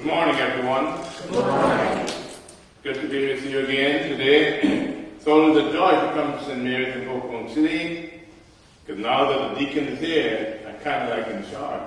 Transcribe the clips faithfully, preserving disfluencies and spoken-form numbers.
morning, everyone. Good morning. Good to be with you again today. It's always a joy to come to Saint Mary's in Oklahoma City, because now that the deacon is here, I'm kind of like in charge.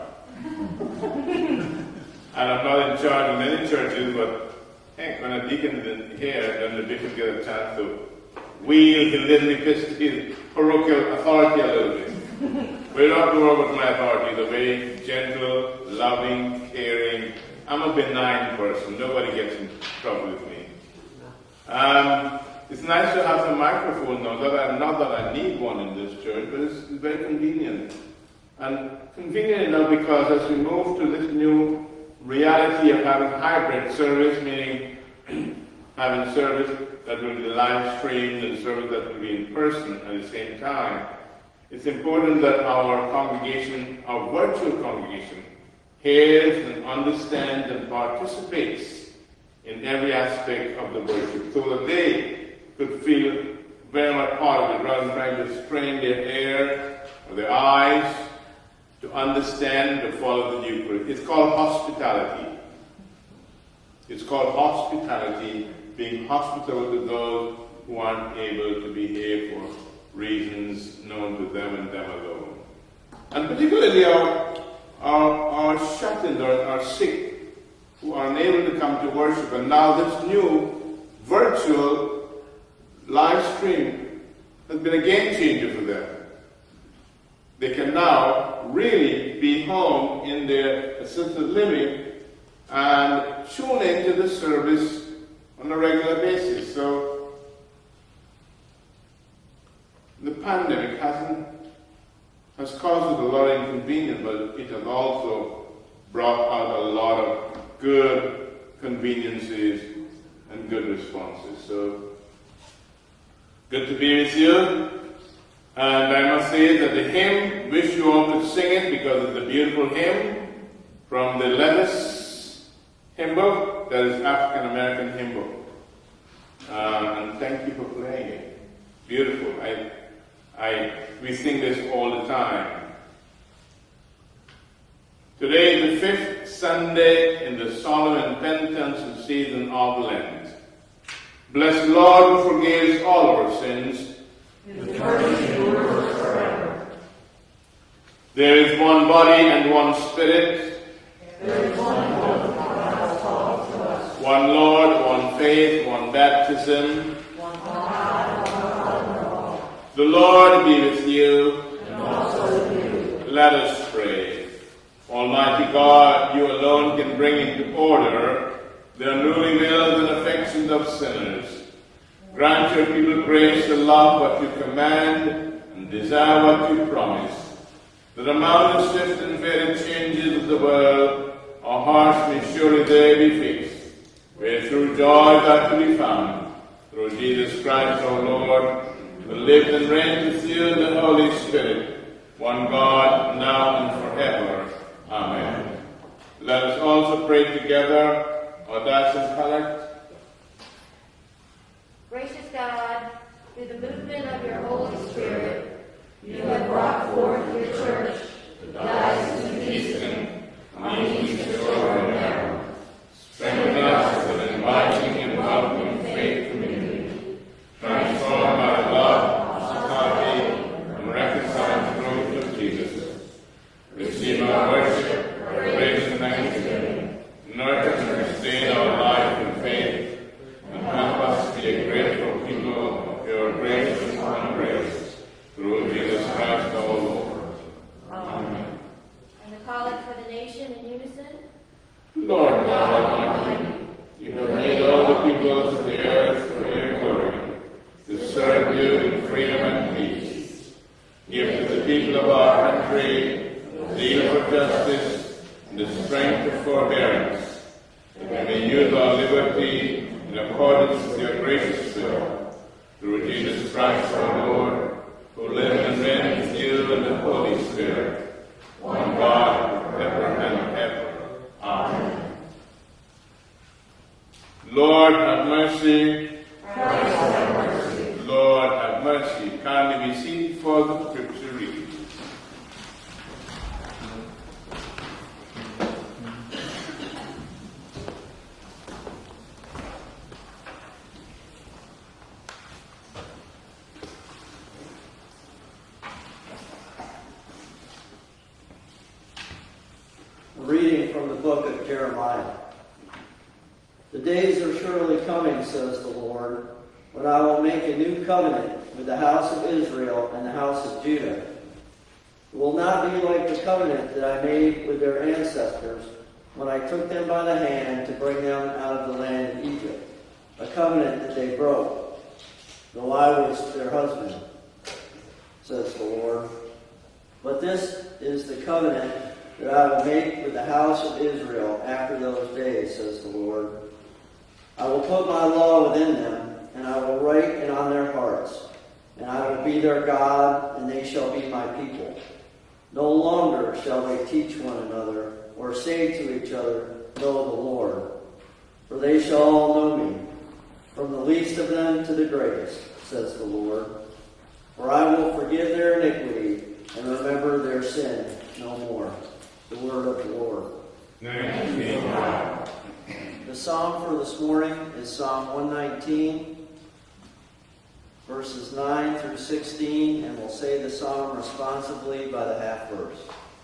And I'm not in charge of many churches, but heck, when a deacon is here, then the bishop gets a chance to wield his little his parochial authority a little bit. We're not to work with my authority. The very gentle, loving, caring. I'm a benign person. Nobody gets in trouble with me. Um, it's nice to have a microphone now. That I, not that I need one in this church, but it's, it's very convenient. And convenient enough because as we move to this new reality of having hybrid service, meaning having service that will be live streamed and service that will be in person at the same time, it's important that our congregation, our virtual congregation, hears and understands and participates in every aspect of the worship so that they could feel very much part of it rather than trying to strain their hair or their eyes to understand and to follow the Eucharist. It's called hospitality. It's called hospitality, being hospitable to those who aren't able to be here for reasons known to them and them alone. And particularly our, our, our shattered or our sick who are unable to come to worship. And now this new virtual live stream has been a game changer for them. They can now really be home in their assisted living and tune into the service on a regular basis. So the pandemic hasn't has caused us a lot of inconvenience, but it has also brought out a lot of good conveniences and good responses. So good to be with you. And I must say that the hymn, wish you all could sing it because it's a beautiful hymn from the Levis hymn book, that is African American hymn book. Uh, and thank you for playing it. Beautiful. I, I, we sing this all the time. Today is the fifth Sunday in the solemn and penitential season of Lent. Bless the Lord who forgives all our sins. His mercy endures forever. There is one body and one spirit. There is one hope that has called to us. One Lord, one faith, one baptism. One God, one Lord. The Lord be with you. And also with you. Let us pray. Almighty God, you alone can bring into order the unruly wills and affections of sinners. Grant your people grace to love what you command and desire what you promise. That among the swift and varied changes of the world, our hearts may surely there be fixed, where through joy that will be found, through Jesus Christ our Lord, who lives and reigns with you in the Holy Spirit, one God, now and forever. Amen. Let us also pray together, Audace and Collect. Gracious God, through the movement of your Holy Spirit, You have brought forth your church, the diocese of Easton, on the eastern shore of Narrow. Strengthen us with an inviting and welcoming faith community. Transform our love, hospitality, and reconcile the growth of Jesus. Receive our worship, our praise and thanksgiving. Nurture and sustain our life in faith. And help us be a grateful people of your grace and grace. Through Jesus Christ our Lord. Amen. and the collect for the nation in unison. Lord God Almighty, you have made all the peoples of the earth for your glory, to serve you in freedom and peace. Give to the people of our country the zeal for justice and the strength of forbearance, that we may use our liberty in accordance with your gracious will, through Jesus Christ our Lord, who lives and reigns with you in the Holy Spirit, one God, forever and ever. Amen. Lord, have mercy. Christ have mercy. Lord, have mercy. Kindly be seated for the scripture reading. A reading from the book of Jeremiah. The days are surely coming, says the Lord, when I will make a new covenant with the house of Israel and the house of Judah. It will not be like the covenant that I made with their ancestors when I took them by the hand to bring them out of the land of Egypt, a covenant that they broke, though I was their husband, says the Lord. But this is the covenant that I will make with the house of Israel after those days, says the Lord. I will put my law within them, and I will write it on their hearts, and I will be their God, and they shall be my people. No longer shall they teach one another, or say to each other, Know the Lord. For they shall all know me, from the least of them to the greatest, says the Lord. For I will forgive their iniquity, and remember their sin no more. The word of the Lord. Thanks be to God. The psalm for this morning is Psalm one nineteen, verses nine through sixteen, and we'll say the psalm responsively by the half verse.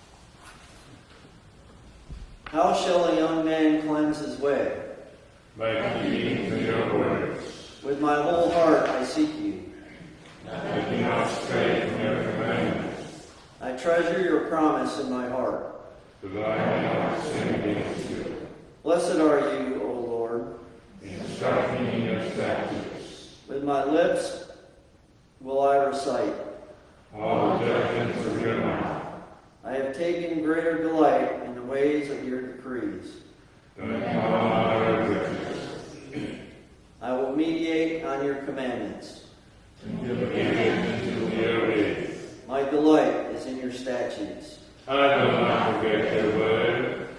How shall a young man cleanse his way? By keeping to your words. With my whole heart I seek you. I do not stray from your commandments. I treasure your promise in my heart. That I may not sin against you. Blessed are you, O Lord. Instruct me in your statutes. With my lips will I recite All the judgments of your mouth. I have taken greater delight in the ways of your decrees. Than in all other riches. I will meditate on your commandments. And give attention to your ways. My delight is in your statutes. I will not forget your word.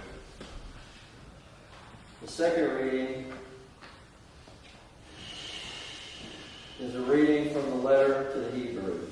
The second reading is a reading from the letter to the Hebrews.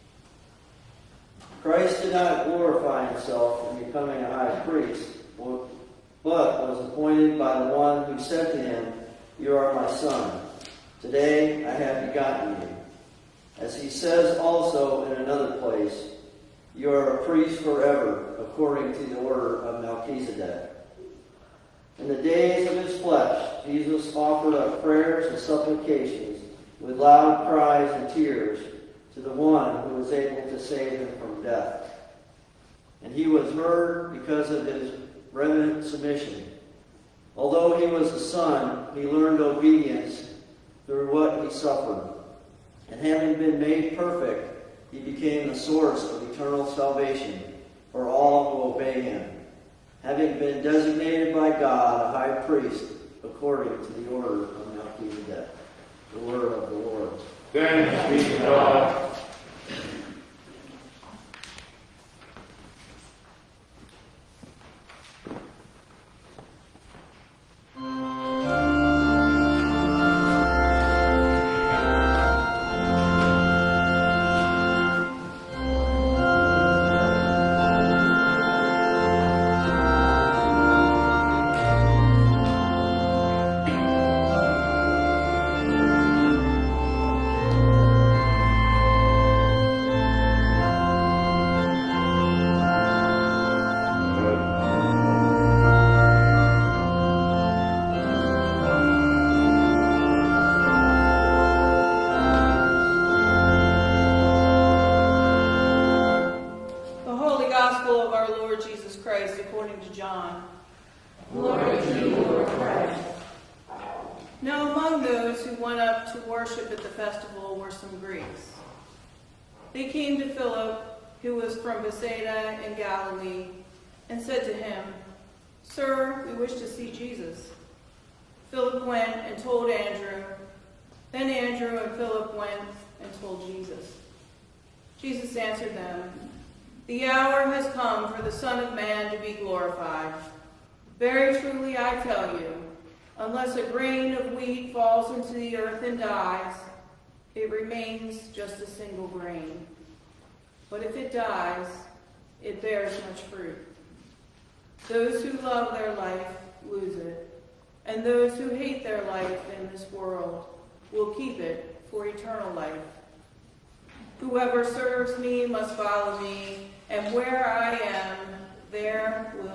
Christ did not glorify himself in becoming a high priest, but was appointed by the one who said to him, You are my son. Today I have begotten you. As he says also in another place, You are a priest forever, according to the order of Melchizedek. In the days of his flesh, Jesus offered up prayers and supplications with loud cries and tears to the one who was able to save him from death. And he was heard because of his reverent submission. Although he was a son, he learned obedience through what he suffered. And having been made perfect, he became the source of eternal salvation for all who obey him, having been designated by God a high priest according to the order of Melchizedek. The word of the Lord. Thanks be to God. They came to Philip, who was from Bethsaida in Galilee, and said to him, Sir, we wish to see Jesus. Philip went and told Andrew. Then Andrew and Philip went and told Jesus. Jesus answered them, The hour has come for the Son of Man to be glorified. Very truly I tell you, unless a grain of wheat falls into the earth and dies, it remains just a single grain. But if it dies, it bears much fruit. Those who love their life lose it, and those who hate their life in this world will keep it for eternal life. Whoever serves me must follow me, and where I am, there will my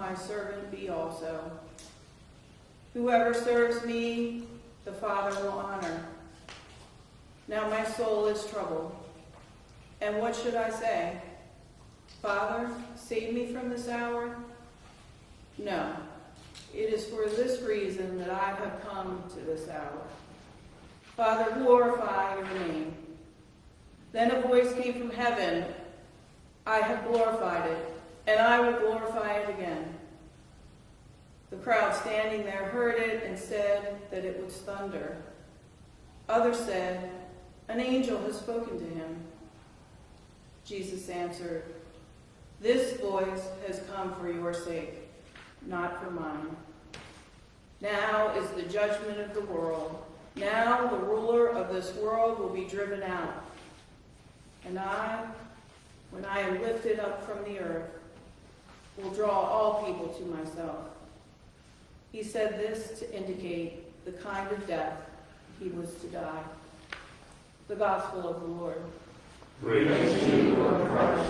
my servant be also. Whoever serves me, the Father will honor. Now my soul is troubled. And what should I say? Father, save me from this hour? No, it is for this reason that I have come to this hour. Father, glorify your name. Then a voice came from heaven, I have glorified it, and I will glorify it again. The crowd standing there heard it and said that it was thunder. Others said, an angel has spoken to him. Jesus answered, this voice has come for your sake, not for mine. Now is the judgment of the world. Now the ruler of this world will be driven out. And I, when I am lifted up from the earth, will draw all people to myself. He said this to indicate the kind of death he was to die. The Gospel of the Lord. Praise to you, Lord Christ.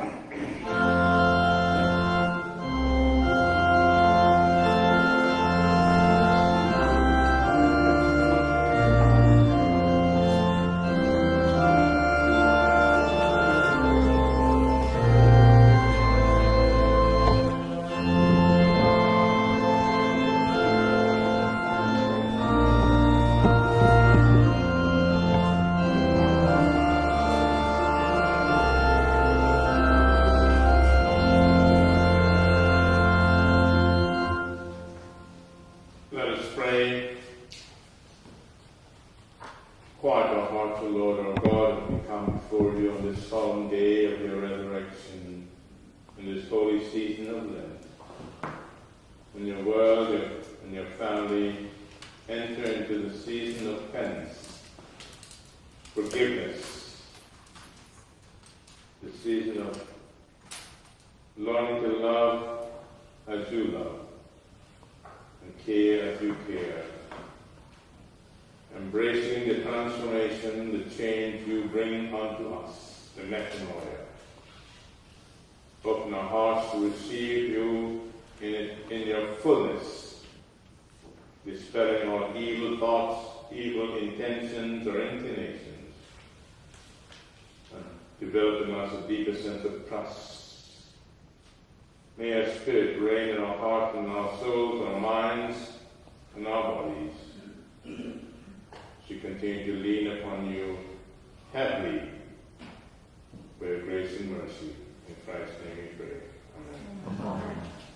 May our spirit reign in our hearts and our souls, our minds and our bodies. She continue to lean upon you happily for your grace and mercy. In Christ's name we pray. Amen.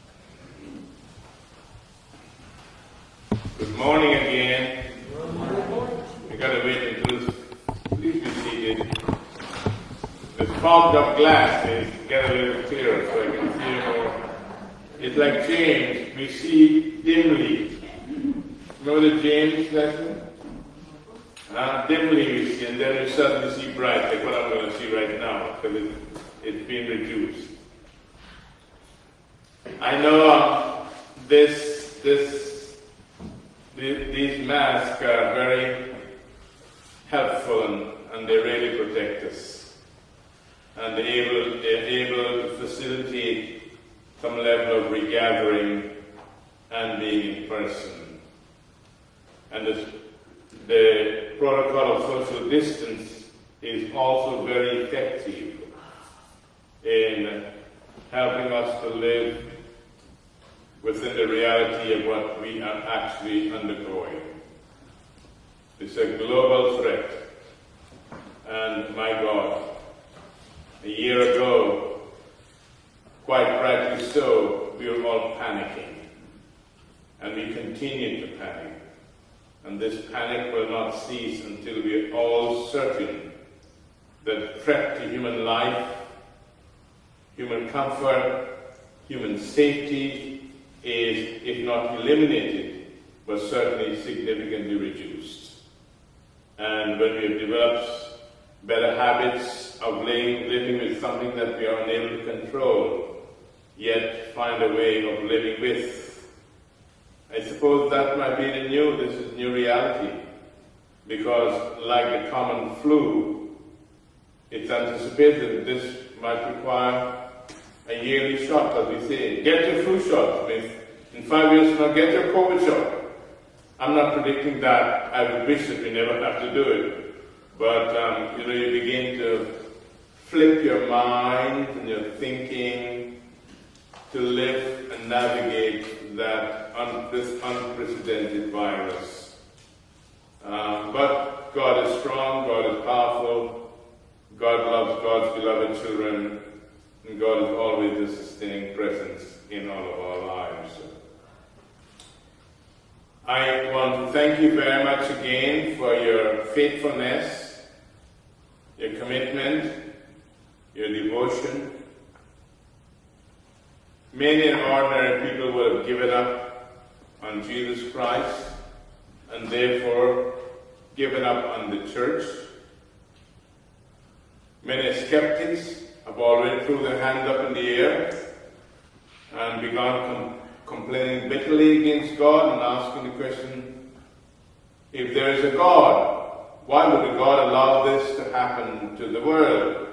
Good morning again. We gotta wait until please be seated. The fogged up glass is get a little clearer so I can see more. It's like James, we see dimly. Remember the James lesson? Uh, dimly we see, and then we suddenly see bright, like what I'm going to see right now, because it, it's been reduced. I know uh, this, this, the, these masks are very helpful and, and they really protect us. And they're able, they're able to facilitate some level of regathering and being in person. And the, the protocol of social distance is also very effective in helping us to live within the reality of what we are actually undergoing. It's a global threat. And my God, a year ago, quite rightly so, we were all panicking. And we continue to panic. And this panic will not cease until we are all certain that the threat to human life, human comfort, human safety is, if not eliminated, but certainly significantly reduced. And when we have developed better habits of living, living with something that we are unable to control, yet find a way of living with, I suppose that might be the new, this is new reality. Because like the common flu, it's anticipated that this might require a yearly shot, as we say. Get your flu shot. In five years from now, get your COVID shot. I'm not predicting that. I would wish that we never have to do it. But, um, you know, you begin to flip your mind and your thinking to live and navigate that un this unprecedented virus. Um, but God is strong, God is powerful, God loves God's beloved children, and God is always a sustaining presence in all of our lives. I want to thank you very much again for your faithfulness, your commitment, your devotion. Many ordinary people would have given up on Jesus Christ and therefore given up on the church. Many skeptics have already threw their hand up in the air and begun com complaining bitterly against God and asking the question, if there is a God, why would a God allow this to happen to the world?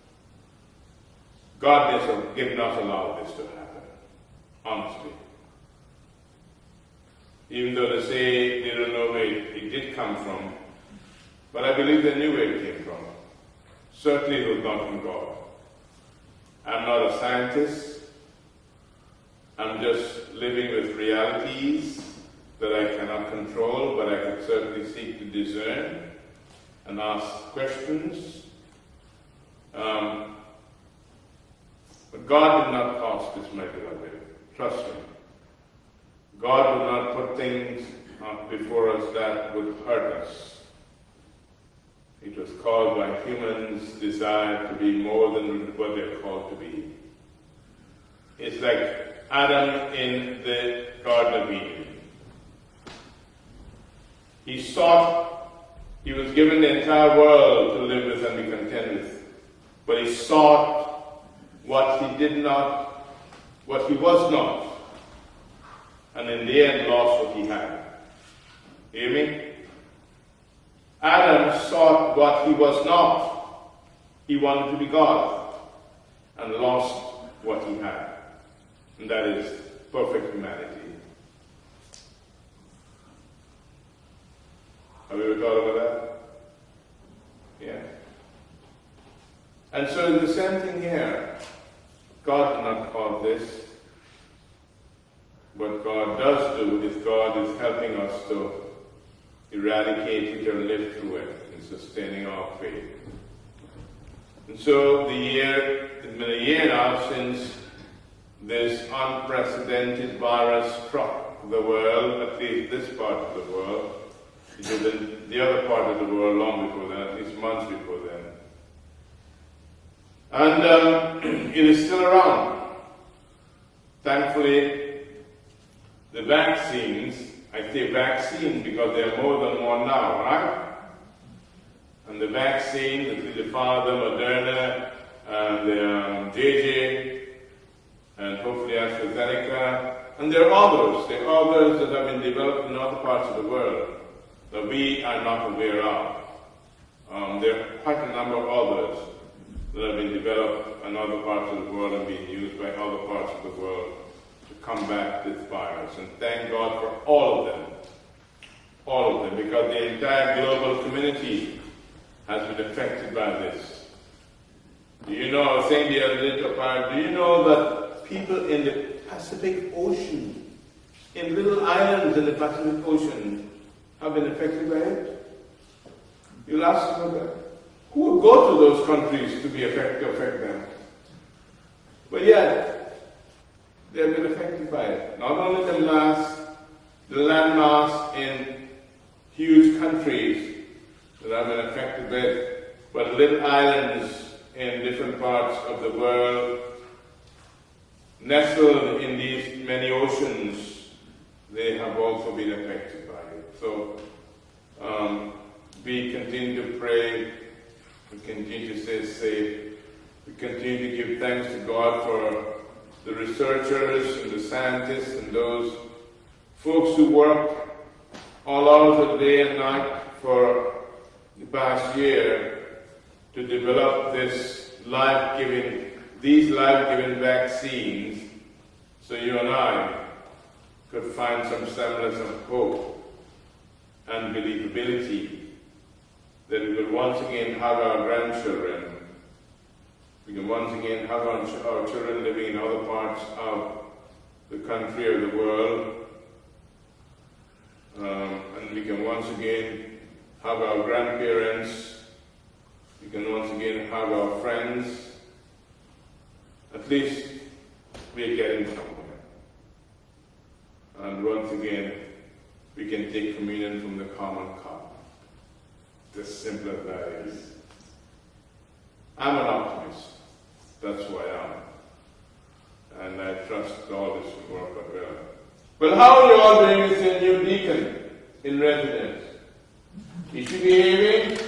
God did not allow this to happen, honestly. Even though they say they don't know where it did come from, but I believe they knew where it came from. Certainly it was not from God. I'm not a scientist. I'm just living with realities that I cannot control, but I can certainly seek to discern and ask questions. Um, but God did not cause this, my beloved. Trust me. God will not put things before us that would hurt us. It was caused by humans' desire to be more than what they're called to be. It's like Adam in the Garden of Eden. He sought, he was given the entire world to live with and be content with, but he sought what he did not, what he was not, and in the end lost what he had. You hear me? Adam sought what he was not. He wanted to be God, and lost what he had. And that is perfect humanity. Have you ever thought about that? Yeah. And so the same thing here. God did not cause this. What God does do is God is helping us to eradicate it or live through it and sustaining our faith. And so the year, it's been a year now since this unprecedented virus struck the world, at least this part of the world. It was in the other part of the world long before then, at least months before then. And um, it is still around. Thankfully, the vaccines, I say vaccines because there are more than one now, right? And the vaccines, the Pfizer, Moderna, and the um, J J, and hopefully AstraZeneca, and there are others. There are others that have been developed in other parts of the world that we are not aware of. Um, there are quite a number of others that have been developed in other parts of the world and being used by other parts of the world to combat this virus. And thank God for all of them. All of them, because the entire global community has been affected by this. Do you know, I was saying the other day to a parent, do you know that people in the Pacific Ocean, in little islands in the Pacific Ocean, have been affected by it? You'll ask them about that. Who would go to those countries to be affected, to affect them? But yet, they've been affected by it. Not only the mass, the landmass in huge countries that have been affected by it, but little islands in different parts of the world, nestled in these many oceans, they have also been affected by it. So um, we continue to pray, we continue to stay safe, we continue to give thanks to God for the researchers and the scientists and those folks who work all hours of the day and night for the past year to develop this life-giving these life-giving vaccines so you and I could find some semblance of hope and believability that we will once again have our grandchildren. We can once again have our, ch our children living in other parts of the country or the world. Um, and we can once again have our grandparents. We can once again have our friends. At least we are getting somewhere. And once again, we can take communion from the common cup. As simple as that is. I'm an optimist. That's who I am. And I trust all this will work out well. Well, how are you all doing with your new deacon in residence? Is she behaving?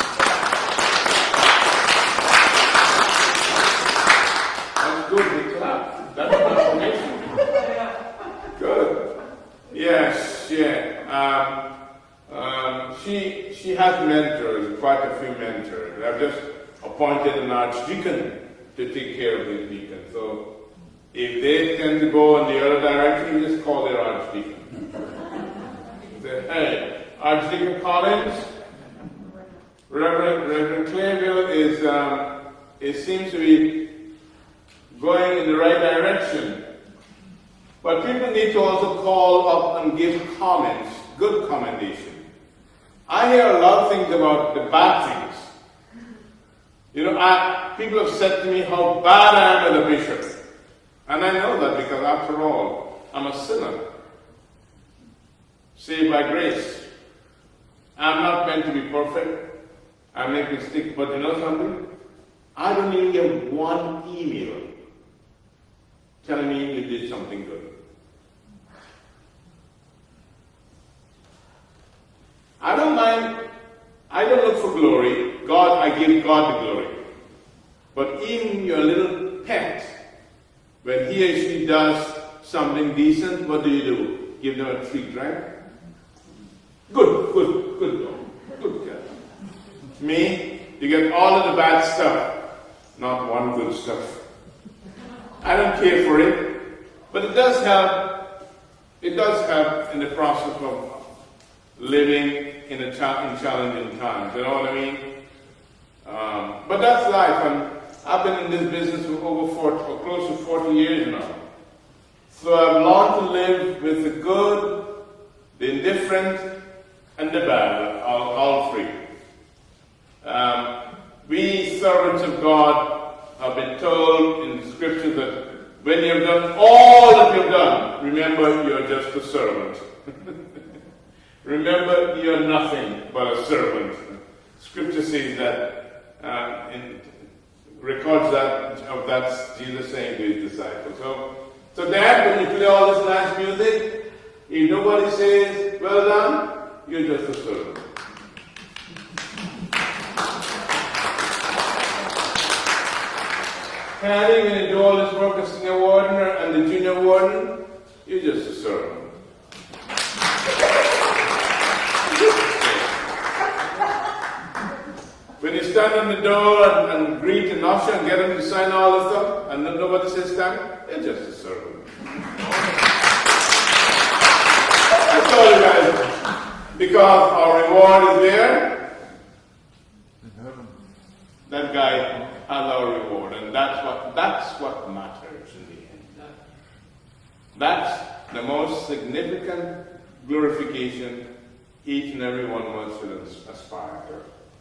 That's good, we clap. That's confirmation. Good. Yes, yeah. Um, um, she, she has mentors, quite a few mentors. I've just appointed an archdeacon to take care of the deacon. So if they tend to go in the other direction, you just call their archdeacon. Say, hey, Archdeacon Collins, Reverend, Reverend Clayville is, um, it seems to be going in the right direction. But people need to also call up and give comments, good commendation. I hear a lot of things about the bad things. You know, I, people have said to me how bad I am as a bishop. And I know that because after all, I'm a sinner. Saved by grace. I'm not meant to be perfect. I make mistakes, but you know something? I don't even get one email telling me you did something good. I don't mind, I don't look for glory. God, I give God the glory. But even your little pet, when he or she does something decent, what do you do? Give them a treat, right? Good, good, good dog. Good cat. Me, you get all of the bad stuff, not one good stuff. I don't care for it, but it does help. It does help in the process of living in a cha in challenging times. You know what I mean? Um, but that's life, and I've been in this business for over forty, or close to forty years now. So I've learned to live with the good, the indifferent, and the bad, all, all three. Um, we servants of God have been told in the scripture that when you've done all that you've done, remember you're just a servant. Remember you're nothing but a servant. Scripture says that, uh, in, records that of that Jesus saying to his disciples. So, so Dad, when you play all this nice music, if nobody says, well done, you're just a servant. Patty, when you do all this work as senior warden and the junior warden, you're just a servant. When you stand on the door and, and greet and usher and get them to sign all the stuff, and nobody says stand, you're just a servant. That's all you guys do. Because our reward is there. That guy has our reward, and that's what that's what matters in the end. That's the most significant glorification each and every one of us should aspire to.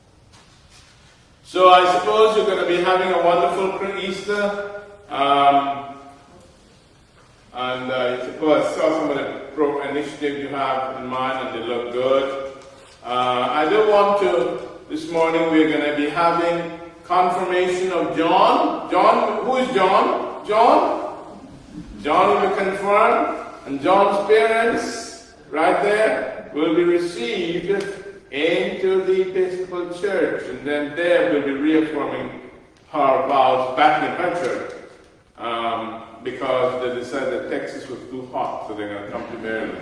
So I suppose you're going to be having a wonderful Easter. Um, and uh, I suppose I saw some of the pro initiatives you have in mind, and they look good. Uh, I do want to, this morning we're going to be having confirmation of John. John, who is John? John? John will be confirmed, and John's parents, right there, will be received into the Episcopal Church, and then there will be reaffirming her vows back in her church, um, because they decided that Texas was too hot, so they're going to come to Maryland.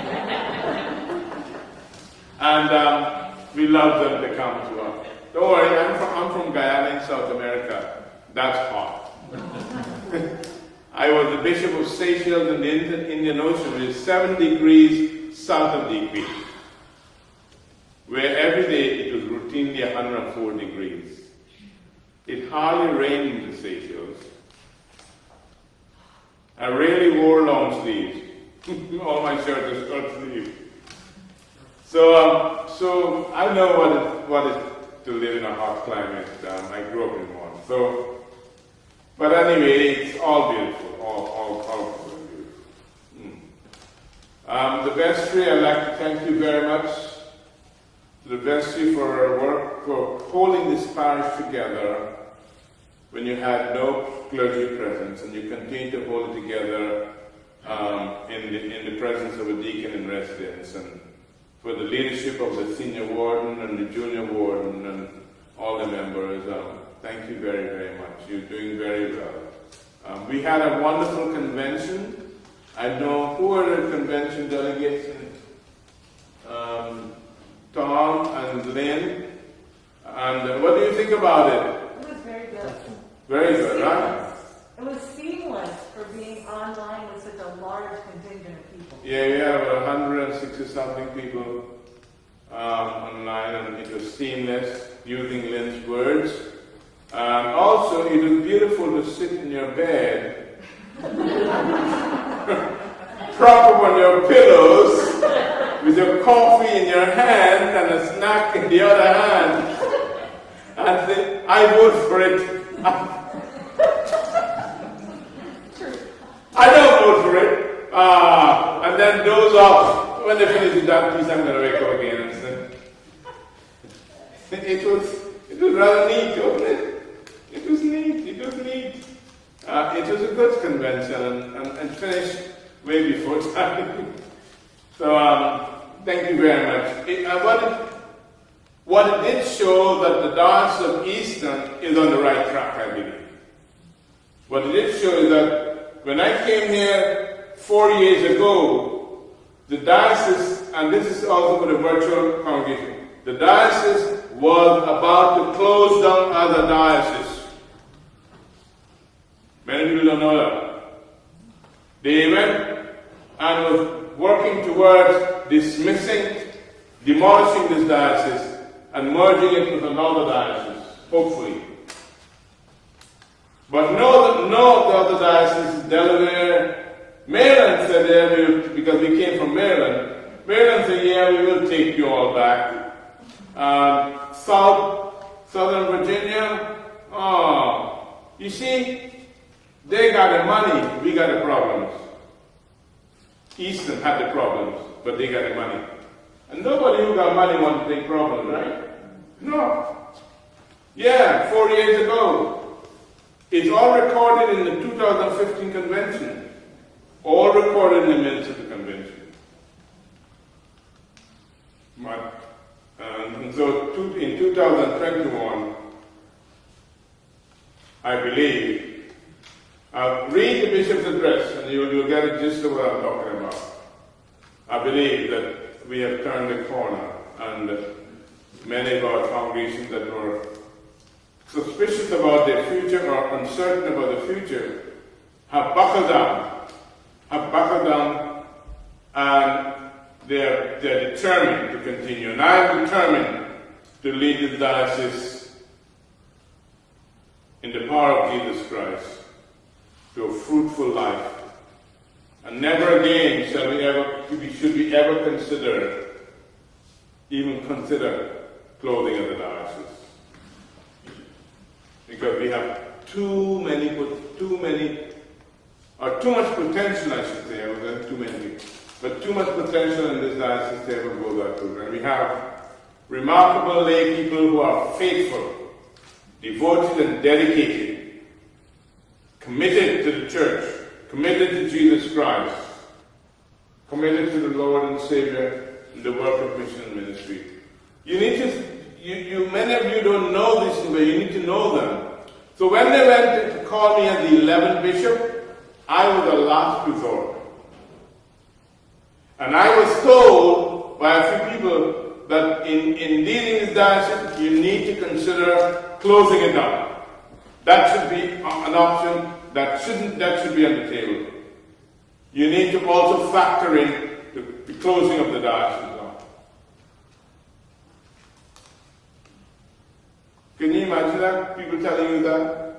And um, we love them to come to us. Don't worry, I'm from, I'm from Guyana in South America. That's hot. I was the Bishop of Seychelles in the Indian, Indian Ocean, which is seven degrees south of the equator, where every day it was routinely one hundred four degrees. It hardly rained in the Seychelles. I rarely wore long sleeves. All my shirts are short sleeves. So, um, so I know what it, what it to live in a hot climate. Um, I grew up in one. So, but anyway, it's all beautiful, all, all, all beautiful. Mm. Um, the vestry, I'd like to thank you very much to the vestry for our work, for holding this parish together when you had no clergy presence, and you continue to hold it together um, in, the, in the presence of a deacon in residence, and for the leadership of the senior warden and the junior warden and all the members. Um, thank you very, very much. You're doing very well. Um, we had a wonderful convention. I know who are the convention delegates? Um, Tom and Lynn. And uh, what do you think about it? It was very good. Very good, right? It was seamless for being online with such a large contingent of people. Yeah, we had about one hundred sixty something people um, online, and it was seamless, using Lynn's words. Um, also, it was beautiful to sit in your bed, prop up on your pillows, with your coffee in your hand and a snack in the other hand, and say, I vote for it. I don't vote for it. Uh, and then doze off. When they finish with that piece, I'm going to wake up again. And say, it was, it was rather neat, wasn't it? It was neat. It was neat. Uh, it was a good convention, and, and, and finished way before time. So um, thank you very much. It, uh, what, it, what it did show that the Diocese of Easton is on the right track, I believe. What it did show is that when I came here four years ago, the diocese, and this is also for the virtual congregation, the diocese was about to close down other dioceses. Many people don't know that. They went and was working towards dismissing, demolishing this diocese and merging it with another diocese, hopefully. But no, no of the other dioceses, Delaware, Maryland said, yeah, we, because we came from Maryland, Maryland said, yeah, we will take you all back. Um, South, Southern Virginia, oh, you see, they got the money, we got the problems. Easton had the problems, but they got the money. And nobody who got money wants to take problems, right? No. Yeah, four years ago. It's all recorded in the two thousand fifteen convention. All recorded in the minutes of the convention. But, um, and so two, in two thousand twenty-one, I believe, I'll read the bishop's address and you'll, you'll get a gist of what I'm talking about. I believe that we have turned the corner, and many of our congregations that were suspicious about their future or uncertain about the future have buckled down, have buckled down, and they're, they're determined to continue. And I'm determined to lead the diocese in the power of Jesus Christ to a fruitful life. And never again shall we ever, should we ever consider, even consider, clothing of the diocese. Because we have too many, too many, or too much potential, I should say, I was too many, but too much potential in this diocese to ever go that route. And we have remarkable lay people who are faithful, devoted and dedicated, committed to the church, committed to Jesus Christ, committed to the Lord and Savior in the work of mission and ministry. You need to, you, you, many of you don't know this, but you need to know them. So when they went to call me as the eleventh bishop, I was the last resort. And I was told by a few people that in, in leading this diocese, you need to consider closing it down. That should be an option that shouldn't that should be on the table. You need to also factor in the, the closing of the diocese. Can you imagine that? People telling you that?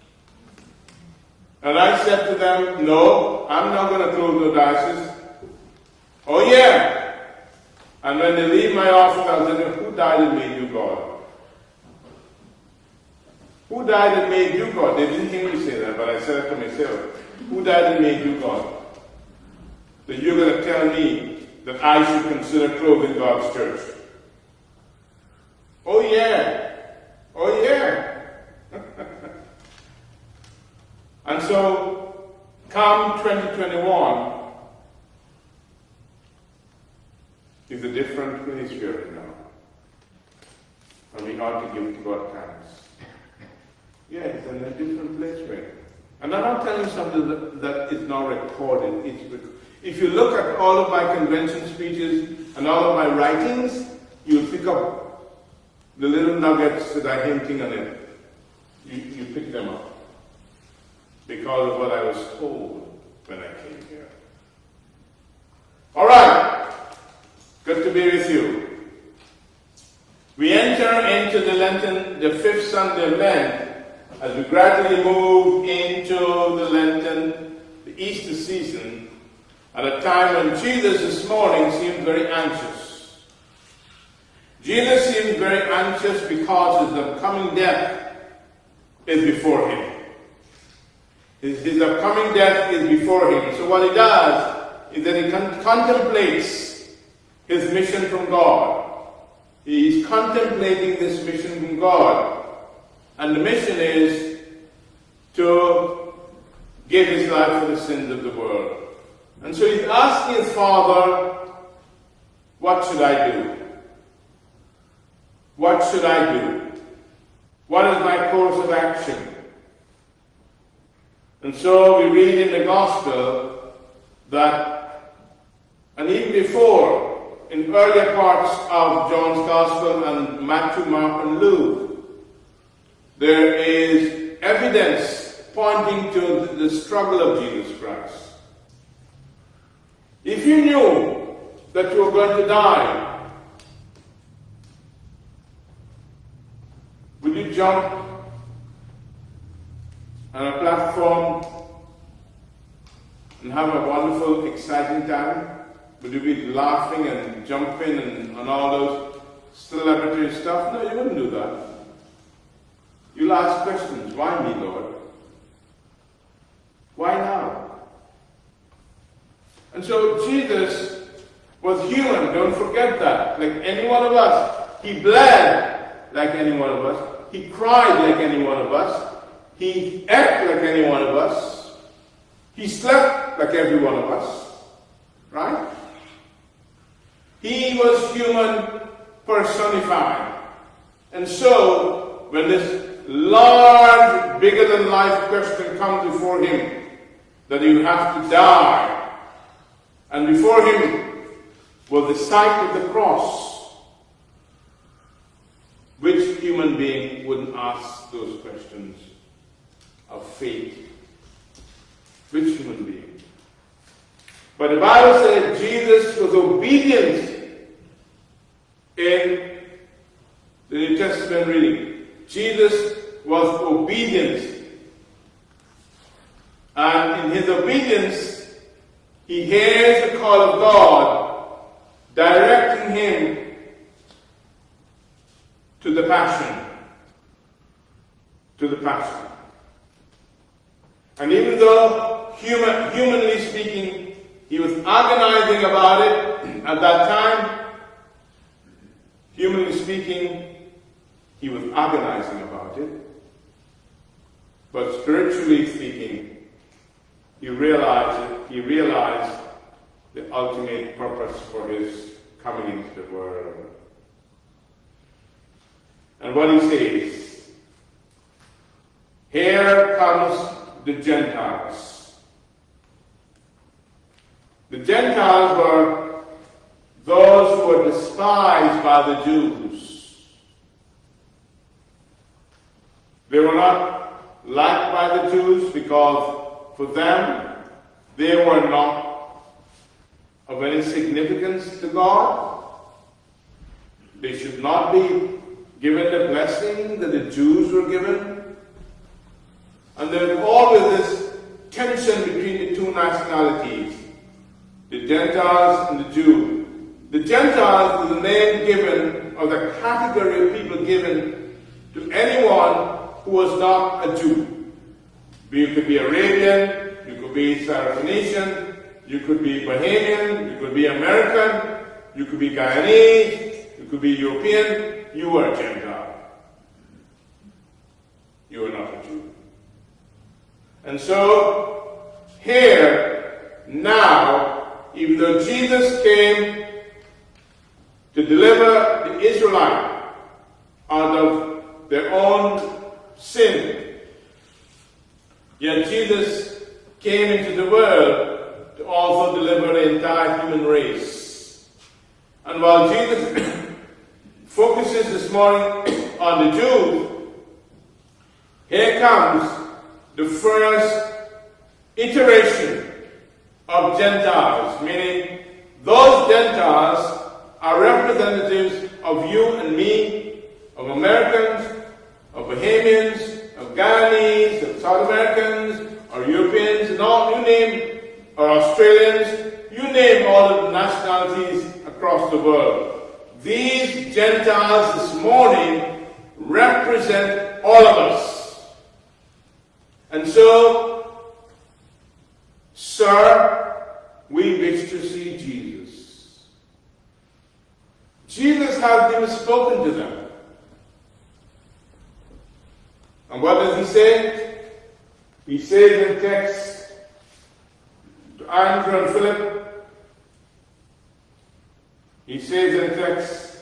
And I said to them, no, I'm not going to close the diocese. Oh yeah. And when they leave my office, I'll tell them, who died and made you God? Who died and made you God? They didn't hear me say that, but I said it to myself. Who died and made you God? That you're going to tell me that I should consider clothing God's church. Oh yeah. Oh yeah. And so, come twenty twenty-one, is a different ministry now. And we ought to give God thanks. Yeah, it's in a different place right now. And I'm not telling you something that, that is not recorded. It's, if you look at all of my convention speeches and all of my writings, you'll pick up the little nuggets that are hinting on it. You, you pick them up. Because of what I was told when I came here. All right. Good to be with you. We enter into the Lenten, the fifth Sunday of Lent, as we gradually move into the Lenten, the Easter season, at a time when Jesus this morning seemed very anxious. Jesus seemed very anxious because his upcoming death is before him. His, his upcoming death is before him. So what he does is that he con contemplates his mission from God. He is contemplating this mission from God. And the mission is to give his life for the sins of the world. And so he's asking his Father, what should I do? What should I do? What is my course of action? And so we read in the Gospel that, and even before, in earlier parts of John's Gospel and Matthew, Mark, and Luke, there is evidence pointing to the struggle of Jesus Christ. If you knew that you were going to die, would you jump on a platform and have a wonderful, exciting time? Would you be laughing and jumping and, and all those celebratory stuff? No, you wouldn't do that. You'll ask questions. Why me, Lord? Why now? And so Jesus was human, don't forget that. Like any one of us. He bled like any one of us. He cried like any one of us. He ate like any one of us. He slept like every one of us. Right? He was human personified. And so, when this large, bigger than life question comes before him, that you have to die, and before him was the sight of the cross, which human being wouldn't ask those questions of faith? Which human being? But the Bible said Jesus was obedient in the New Testament reading. Jesus was obedient. And in his obedience, he hears the call of God directing him to the passion. To the passion. And even though, human, humanly speaking, he was agonizing about it at that time, humanly speaking, he was agonizing about it. But spiritually speaking, he realized it, he realized the ultimate purpose for his coming into the world. And what he says, here comes the Gentiles. The Gentiles were those who were despised by the Jews. They were not liked by the Jews because for them, they were not of any significance to God. They should not be given the blessing that the Jews were given. And there was always this tension between the two nationalities, the Gentiles and the Jews. The Gentiles is the name given, or the category of people given to anyone who was not a Jew. You could be Arabian, you could be Syrophoenician, you could be Bahamian, you could be American, you could be Guyanese, you could be European. You were a Gentile. You were not a Jew. And so, here, now, even though Jesus came to deliver the Israelites out of their own sin, yet Jesus came into the world to also deliver the entire human race. And while Jesus focuses this morning on the Jews, here comes the first iteration of Gentiles, meaning those Gentiles are representatives of you and me, of Americans, of Bahamians, of Guyanese, of South Americans, or Europeans, and all, you name, or Australians, you name all of the nationalities across the world. These Gentiles this morning represent all of us. And so, sir, we wish to see Jesus. Jesus has even spoken to them. And what does he say? He says in text to Andrew and Philip, he says in text,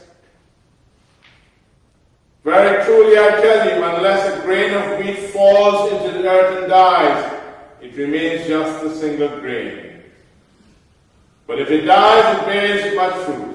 very truly I tell you, unless a grain of wheat falls into the earth and dies, it remains just a single grain. But if it dies, it bears much fruit.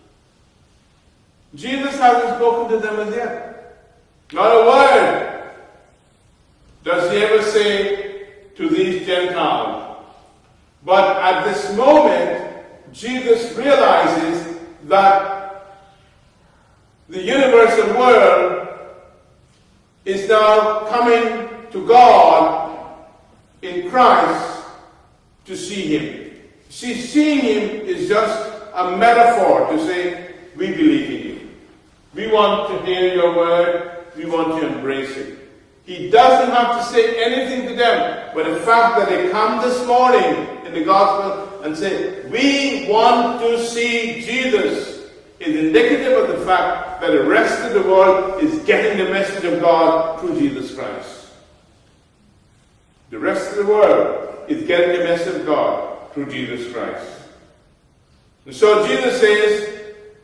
Jesus hasn't spoken to them as yet. Not a word does he ever say to these Gentiles. But at this moment, Jesus realizes that the universal world is now coming to God in Christ to see him. See, seeing him is just a metaphor to say, we believe in you. We want to hear your word. We want to embrace it. He doesn't have to say anything to them, but the fact that they come this morning in the gospel and say, we want to see Jesus, is indicative of the fact that the rest of the world is getting the message of God through Jesus Christ. The rest of the world is getting the message of God through Jesus Christ. And so Jesus says,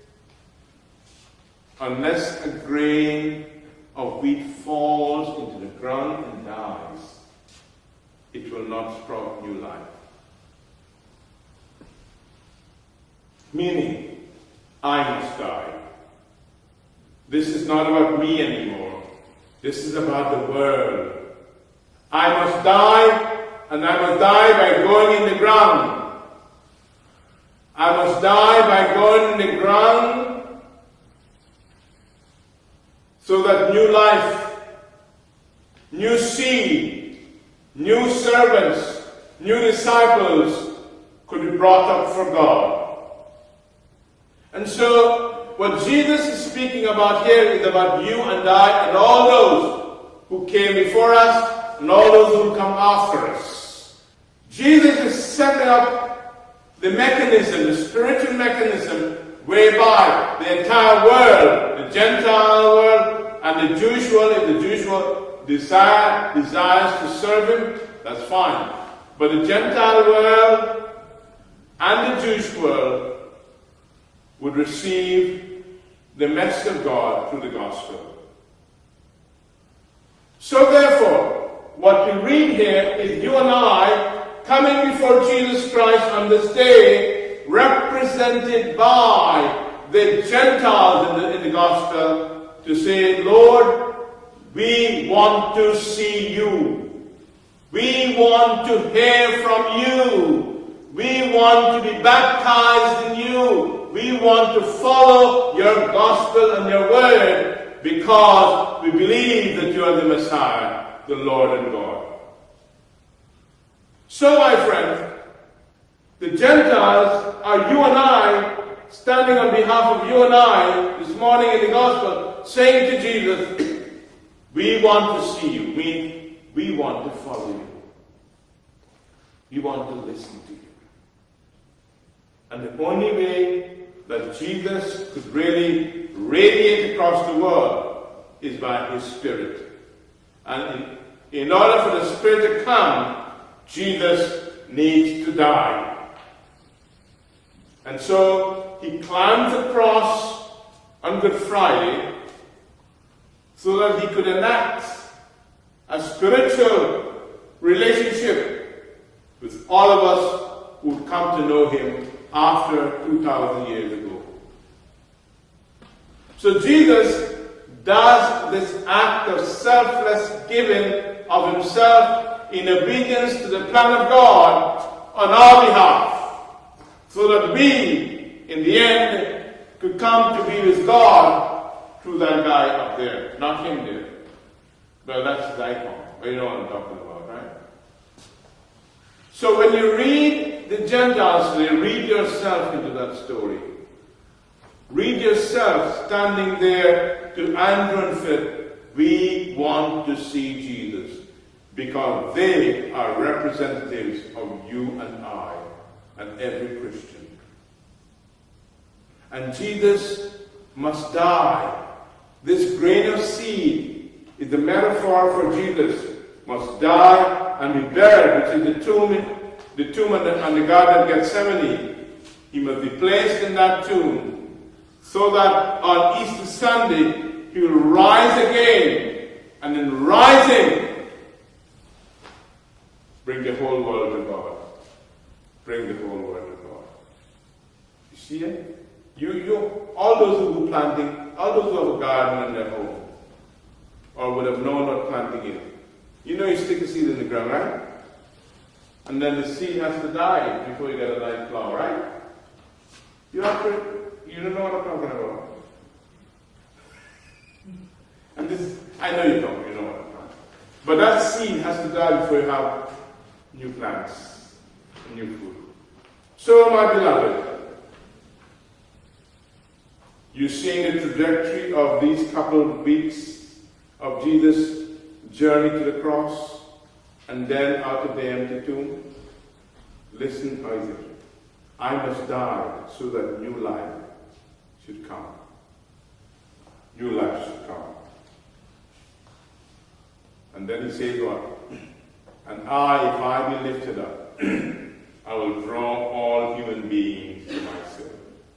unless a grain of wheat falls into the ground and dies, it will not sprout new life. Meaning, I must die. This is not about me anymore. This is about the world. I must die, and I must die by going in the ground. I must die by going in the ground so that new life, new seed, new servants, new disciples could be brought up for God. And so, what Jesus is speaking about here is about you and I and all those who came before us and all those who come after us. Jesus is setting up the mechanism, the spiritual mechanism, whereby the entire world, the Gentile world, and the Jewish world, if the Jewish world desire, desires to serve him, that's fine. But the Gentile world and the Jewish world would receive the message of God through the gospel. So therefore, what we read here is you and I coming before Jesus Christ on this day, represented by the Gentiles in the, in the gospel, to say, Lord, We want to see you. We want to hear from you. We want to be baptized in you. We want to follow your gospel and your word because we believe that you are the Messiah, the Lord and God. So, my friends, the Gentiles are you and I, standing on behalf of you and I this morning in the gospel, saying to Jesus, we want to see you. We, we want to follow you. We want to listen to you. And the only way that Jesus could really radiate across the world is by his Spirit. And in, in order for the Spirit to come, Jesus needs to die. And so he climbed the cross on Good Friday so that he could enact a spiritual relationship with all of us who would come to know him after two thousand years ago. So Jesus does this act of selfless giving of himself in obedience to the plan of God on our behalf, so that we, in the end, could come to be with God through that guy up there, not him there. But that's his icon. But you know what I'm talking about, right? So when you read the Gentiles today, read yourself into that story. Read yourself standing there to Andrew and Philip. We want to see Jesus because they are representatives of you and I and every Christian. And Jesus must die. This grain of seed is the metaphor for Jesus. Must die and be buried, which is the tomb, the tomb in the, in the Garden of Gethsemane. He must be placed in that tomb so that on Easter Sunday he will rise again, and in rising bring the whole world to God. Bring the whole world to God. You see it? You, you, all those who do planting, all those who have a garden in their home, or would have known what planting is. You know you stick a seed in the ground, right? And then the seed has to die before you get a nice flower, right? You have to, you don't know what I'm talking about. And this, I know you don't, you know what I'm talking about. But that seed has to die before you have new plants, new food. So, my beloved, you've seen the trajectory of these couple of weeks of Jesus' journey to the cross and then out of the empty tomb. Listen, Isaac, I must die so that new life should come. New life should come. And then he says what? And I, if I be lifted up, I will draw all human beings to myself.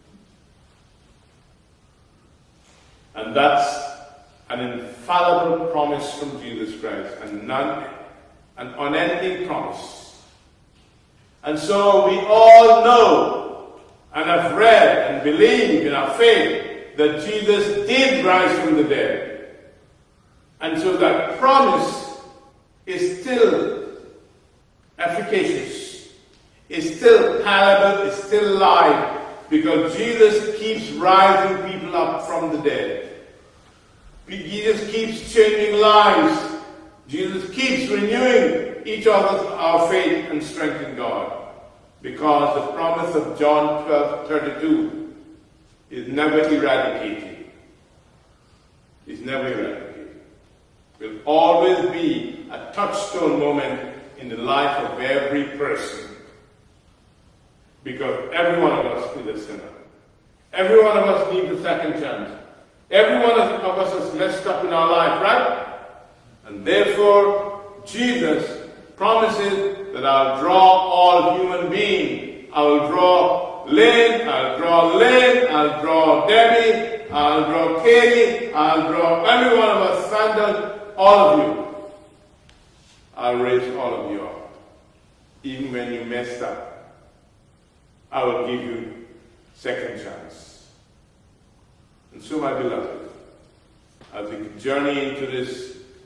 And that's an infallible promise from Jesus Christ, and none, an unending promise. And so we all know and have read and believe in our faith that Jesus did rise from the dead. And so that promise is still efficacious, is still palatable, is still alive, because Jesus keeps rising people up from the dead. Jesus keeps changing lives. Jesus keeps renewing each of us our faith and strength in God. Because the promise of John twelve thirty-two is never eradicated. It's never eradicated. It will always be a touchstone moment in the life of every person. Because every one of us is a sinner. Every one of us needs a second chance. Every one of us is messed up in our life, right? And therefore, Jesus promises that I'll draw all human beings. I will draw Lynn, I'll draw Lynn, I'll draw Debbie, I'll draw Katie, I'll draw every one of us, Sandal, all of you. I'll raise all of you up. Even when you messed up, I will give you second chance. And so, my beloved, as we journey into this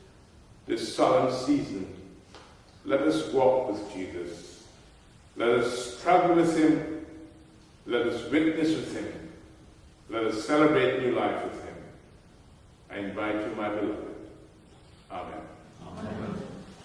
this solemn season, let us walk with Jesus. Let us struggle with him. Let us witness with him. Let us celebrate new life with him. I invite you, my beloved. Amen. Amen.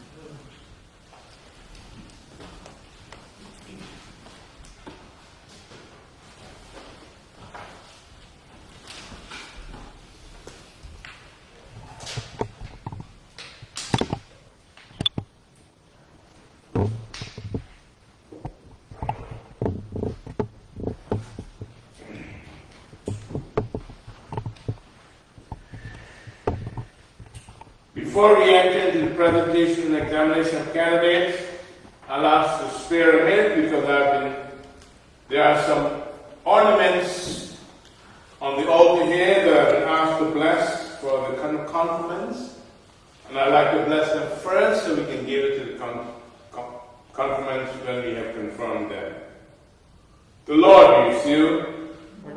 Before we enter into the presentation and examination of candidates, I'll ask to spare a minute because I've been, there are some ornaments on the altar here that I've been asked to bless for the confirmants, and I'd like to bless them first so we can give it to the con con confirmants when we have confirmed them. The Lord be with you.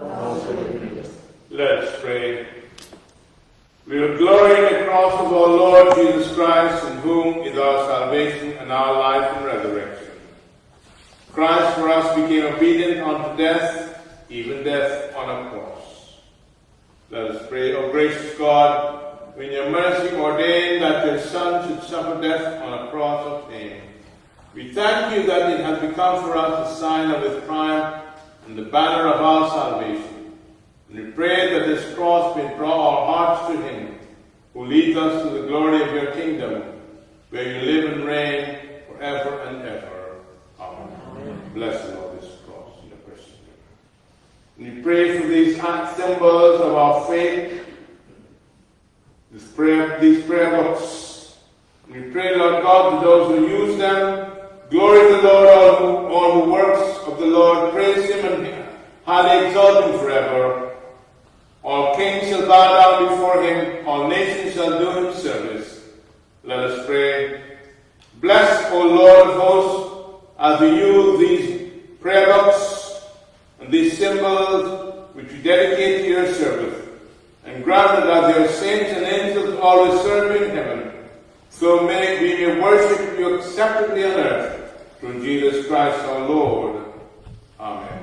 Let's pray. We will glory in the cross of our Lord Jesus Christ, in whom is our salvation and our life and resurrection. Christ for us became obedient unto death, even death on a cross. Let us pray. O gracious God, when your mercy ordained that your Son should suffer death on a cross of pain, we thank you that it has become for us a sign of his triumph and the banner of our salvation. And we pray that this cross may draw our hearts to him, who leads us to the glory of your kingdom, where you live and reign forever and ever. Amen. Amen. Bless the Lord this cross in the precious name. And we pray for these symbols of our faith, this prayer, these prayer books. And we pray, Lord God, to those who use them, glory to the Lord, all who, all who works of the Lord, praise him and highly exalt him forever. All kings shall bow down before him, all nations shall do him service. Let us pray. Bless, O Lord of hosts, as we use these prayer books and these symbols which we dedicate to your service, and grant that as your saints and angels always serve you in heaven, so may we may worship you acceptably on earth, through Jesus Christ our Lord. Amen.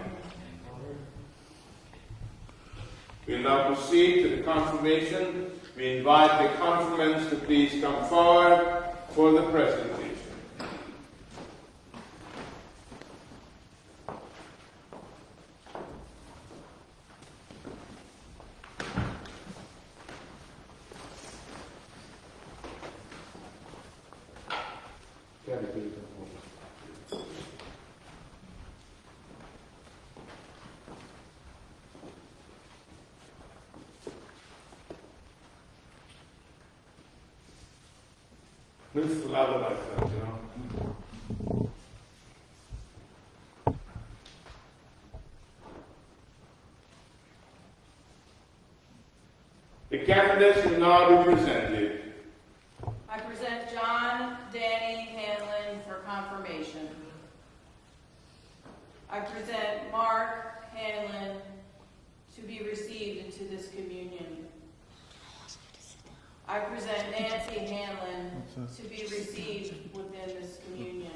We will now proceed to the confirmation. We invite the confirmants to please come forward for the presentation. It's louder like that, you know. The candidates will now be presented. I present John Danny Hanlon for confirmation. I present Mark Hanlon to be received into this communion. I present Nancy Hanlon to be received within this communion.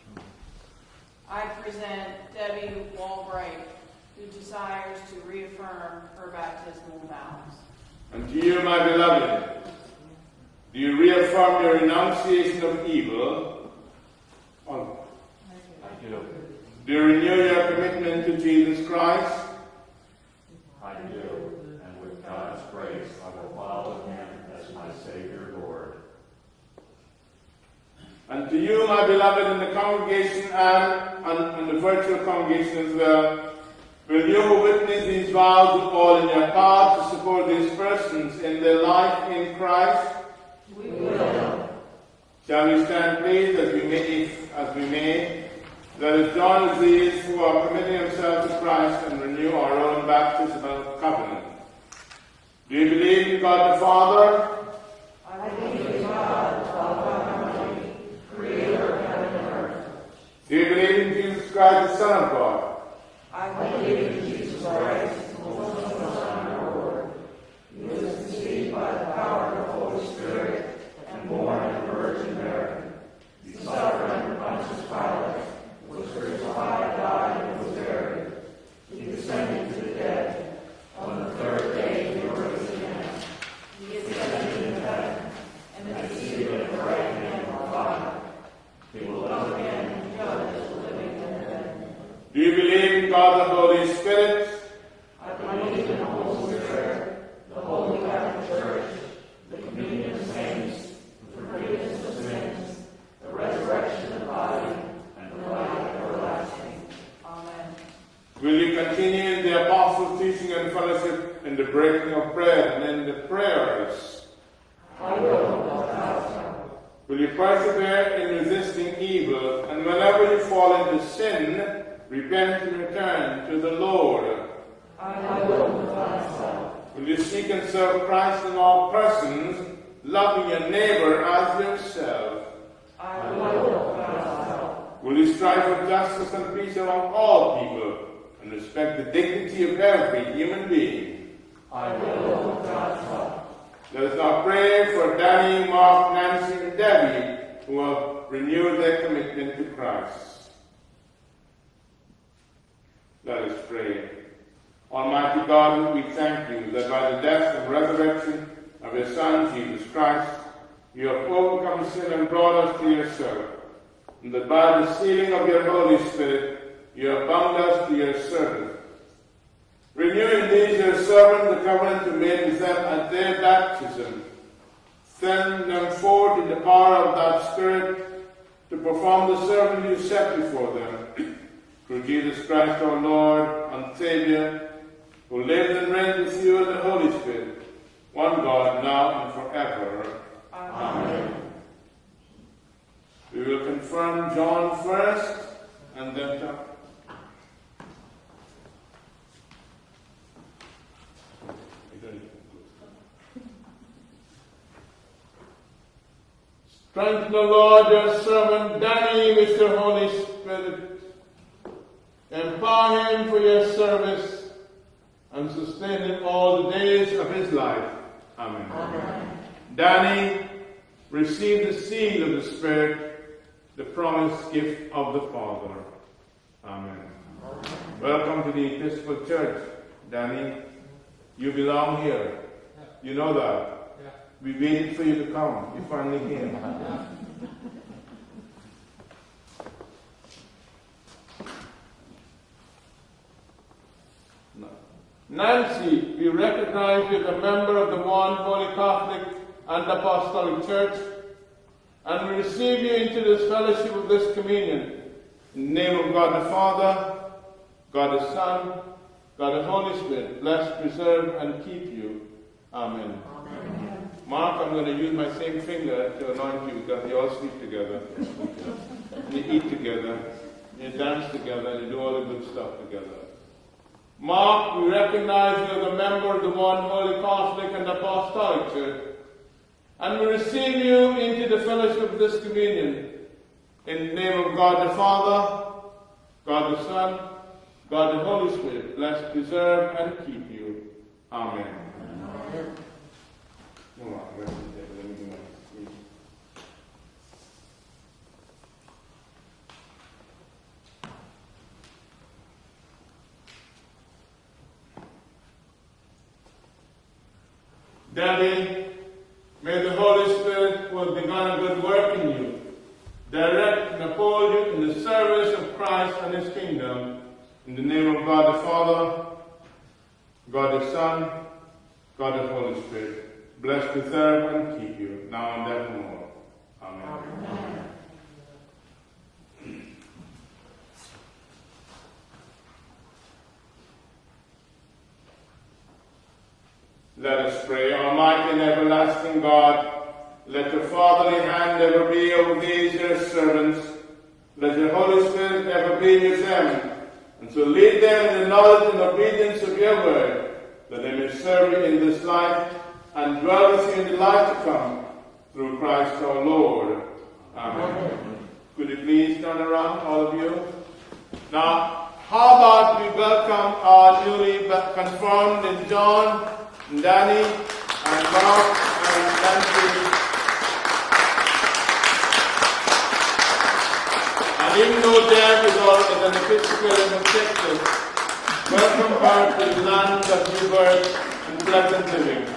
I present Debbie Walbright, who desires to reaffirm her baptismal vows. And to you, my beloved, do you reaffirm your renunciation of evil? Oh. I do. Do you renew your commitment to Jesus Christ? I do. And with God's grace, I will follow him as my Savior, Lord. And to you, my beloved, in the congregation and, and, and the virtual congregation as well, will you witness these vows with all in your heart to support these persons in their life in Christ? We will. Shall we stand, please, as we may, as we may? Let us join with these who are committing themselves to Christ and renew our own baptismal covenant. Do you believe in God the Father? I believe in God, the Father Almighty, creator of heaven and earth. Do you believe in Jesus Christ, the Son of God? I believe in Jesus Christ, the Son of our Lord, who was conceived by the power of the Holy Spirit and born Do you believe in God the Holy Spirit? I believe in the Holy Spirit, the Holy Catholic Church, the communion of saints, the forgiveness of sins, the resurrection of the body, and the life everlasting. Amen. Will you continue in the apostles' teaching and fellowship, in the breaking of bread, and in the prayers? I will, Lord. Will you persevere in resisting evil, and whenever you fall into sin, repent and return to the Lord? I will, myself. Will you seek and serve Christ in all persons, loving your neighbor as yourself? I will, myself. Will you strive for justice and peace among all people, and respect the dignity of every human being? I will, myself. Let us now pray for Danny, Mark, Nancy, and Debbie, who have renewed their commitment to Christ. Let us pray. Almighty God, we thank you that by the death and resurrection of your Son, Jesus Christ, you have overcome sin and brought us to yourself, and that by the sealing of your Holy Spirit, you have bound us to your servant. Renew indeed your servant the covenant you made with them at their baptism. Send them forth in the power of that Spirit to perform the service you set before them. Through Jesus Christ our Lord and Savior, who lives and reigns with you in the Holy Spirit, one God, now and forever. Amen. We will confirm John first, and then John. Strengthen, O Lord, your servant Danny with your Holy Spirit. Empower him for your service and sustain him all the days of his life. Amen. Amen. Danny, receive the seal of the Spirit, the promised gift of the Father. Amen. Amen. Welcome to the Episcopal Church, Danny. You belong here. You know that. We waited for you to come. You finally came. Nancy, we recognize you as a member of the one Holy Catholic and Apostolic Church, and we receive you into this fellowship of this communion. In the name of God the Father, God the Son, God the Holy Spirit, bless, preserve, and keep you. Amen. Amen. Mark, I'm going to use my same finger to anoint you because you all sleep together. And you eat together, and you dance together, and you do all the good stuff together. Mark, we recognize you as a member of the one Holy Catholic and Apostolic Church, and we receive you into the fellowship of this communion. In the name of God the Father, God the Son, God the Holy Spirit, bless, preserve, and keep you. Amen. Amen. No, let me do my speech. Daddy, may the Holy Spirit, who has begun a good work in you, direct and uphold you in the service of Christ and his kingdom. In the name of God the Father, God the Son, God the Holy Spirit. Bless, preserve, and keep you, now and evermore. Amen. Amen. Let us pray. Almighty and everlasting God, let your fatherly hand ever be over these your servants. Let your Holy Spirit ever be with them, and so lead them in the knowledge and obedience of your word, that they may serve you in this life and dwell with you in the life to come, through Christ our Lord. Amen. Amen. Could you please turn around, all of you? Now, how about we welcome our newly confirmed in John, and Danny, and Mark, and Nancy. And even though Deb is already an Episcopalian of Texas, welcome her to the land of new birth and pleasant living.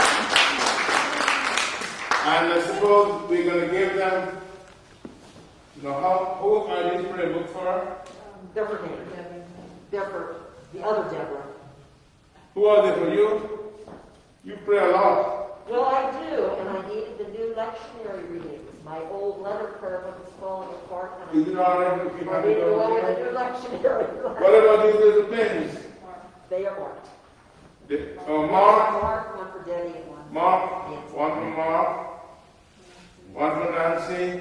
And I suppose we're going to give them Now, how, who are these prayer books for? They're for me. They're for the other Deborah. Who are they for you? You pray a lot. Well, I do, and I needed the new lectionary readings. My old letter prayer book is falling apart. And Is it all right if you I have need it to go over with the here? new lectionary. What about these little pens? They are marked. The- uh, Mark, Mark, one for Debbie, and one Mark, Nancy. one for Mark, one for Nancy,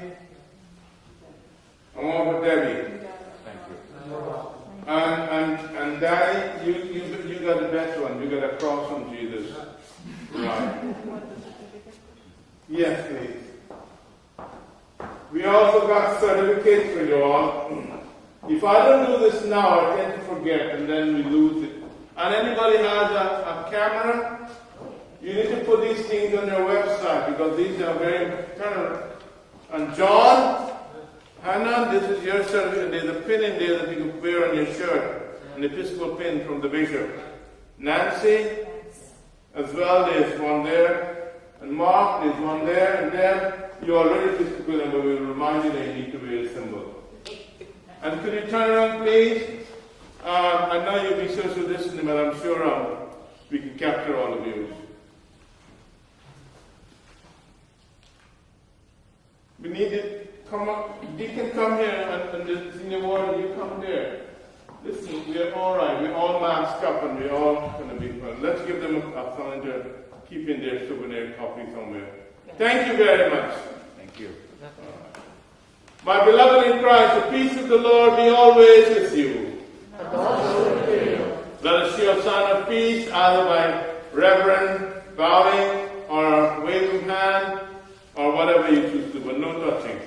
and one for Debbie. Thank you. And and and Daddy, you you you got the best one. You got a cross from Jesus, right? Yes, please. We also got certificates for you all. If I don't do this now, I tend to forget, and then we lose it. And anybody has a, a camera, you need to put these things on your website because these are very important. And John, Hannah, this is your certificate. There's a pin in there that you can wear on your shirt, an Episcopal pin from the bishop. Nancy, as well, there's one there. And Mark, there's one there. And then you're already Episcopal, but we'll remind you that you need to wear a symbol. And could you turn around, please? Uh, I know you'll be social distancing, but I'm sure um, we can capture all of you. We need to come up. You can come here and, and the senior warden, you come there. Listen, we're all right. We're all masked up and we're all going to be fun. Let's give them a, a something to keep in their souvenir copy somewhere. Thank you very much. Thank you. My beloved in Christ, the peace of the Lord be always with you. And also with you. Let us show a sign of peace, either by reverend bowing or waving hand or whatever you choose to, but no touching.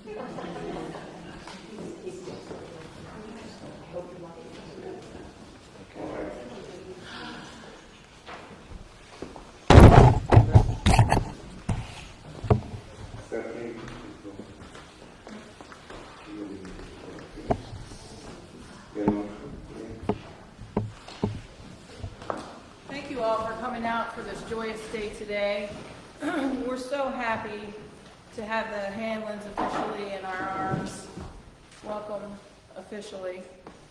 Thank you all for coming out for this joyous day today. We're so happy to have the Hanlons officially in our arms. Welcome officially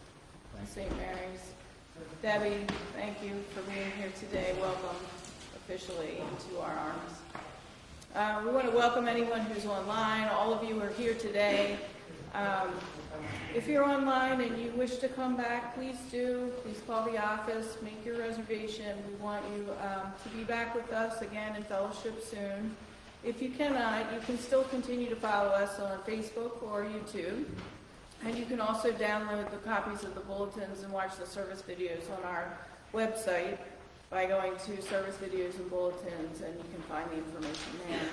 to Saint Mary's. Debbie, thank you for being here today. Welcome officially into our arms. Uh, we want to welcome anyone who's online. All of you are here today. Um, if you're online and you wish to come back, please do. Please call the office, make your reservation. We want you um, to be back with us again in fellowship soon. If you cannot, you can still continue to follow us on Facebook or YouTube. And you can also download the copies of the bulletins and watch the service videos on our website by going to Service Videos and Bulletins, and you can find the information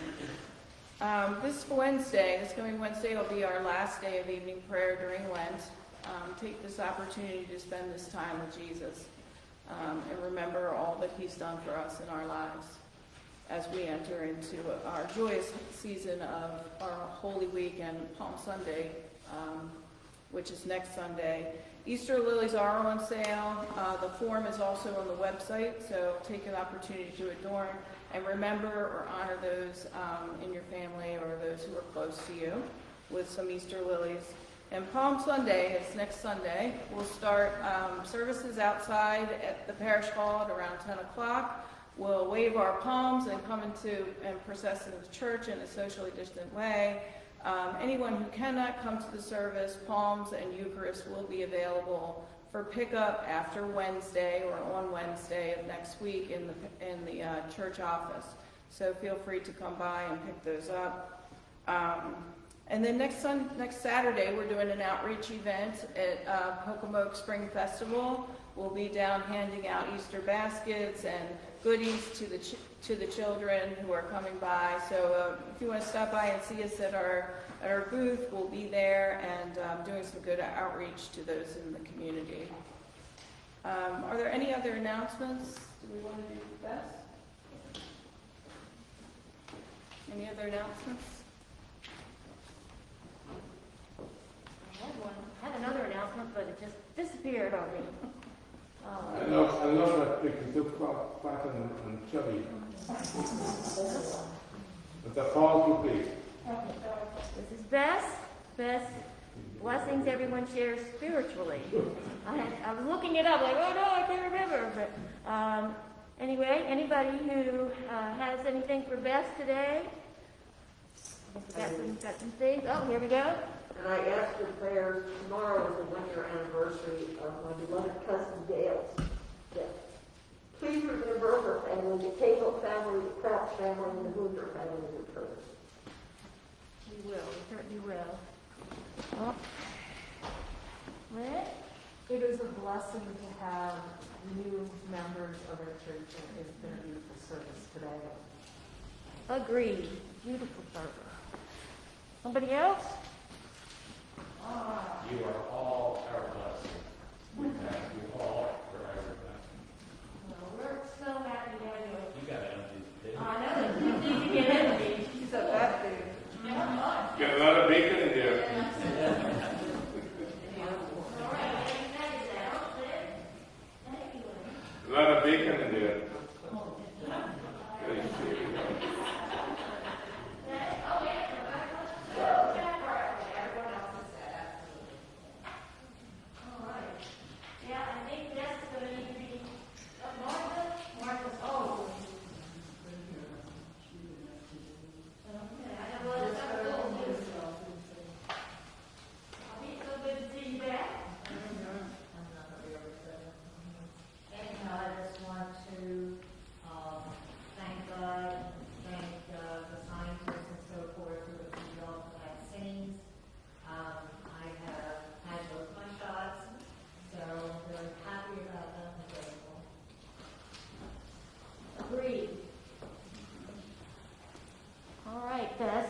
there. Um, this Wednesday, this coming Wednesday, will be our last day of evening prayer during Lent. Um, take this opportunity to spend this time with Jesus um, and remember all that he's done for us in our lives as we enter into our joyous season of our Holy Week and Palm Sunday, um, which is next Sunday. Easter lilies are on sale. Uh, the form is also on the website, so take an opportunity to adorn and remember or honor those um, in your family or those who are close to you with some Easter lilies. And Palm Sunday is next Sunday. We'll start um, services outside at the parish hall at around ten o'clock. We'll wave our palms and come into and process into the church in a socially distant way. Um, anyone who cannot come to the service, palms and Eucharist will be available for pickup after Wednesday or on Wednesday of next week in the in the uh, church office. So feel free to come by and pick those up. Um, and then next sun, next Saturday, we're doing an outreach event at uh, Pocomoke Spring Festival. We'll be down handing out Easter baskets and goodies to the ch to the children who are coming by. So uh, if you want to stop by and see us at our at our booth, we'll be there and um, doing some good outreach to those in the community. Um, are there any other announcements? Do we want to do the best? Any other announcements? I had one, I had another announcement, but it just disappeared on me. I Um, love, I love that picture. It looks quite fat and, and chubby. But the powerful place. This is Bess. best blessings everyone shares spiritually. I, had, I was looking it up, like, oh no, I can't remember. But um, anyway, anybody who uh, has anything for Bess today? I got some, got some things. Oh, here we go. And I ask for prayers. Tomorrow is the one-year anniversary of my beloved cousin Gail's death. Please remember her family, the Cagle family, the Crouch family, and the Hoover family in your prayers. We will, we certainly will. Oh. What? It is a blessing to have new members of our church, and it's been a beautiful service today. Agreed. Beautiful service. Somebody else? You are all our blessing. We thank you all for our blessing. Well, we're so happy to have you. You got empty today. I know, you need to get empty. She's a bad thing. Got a lot of bacon in there. All right, that is out there. Thank you. A lot of bacon in there. Agreed. All right, Bess.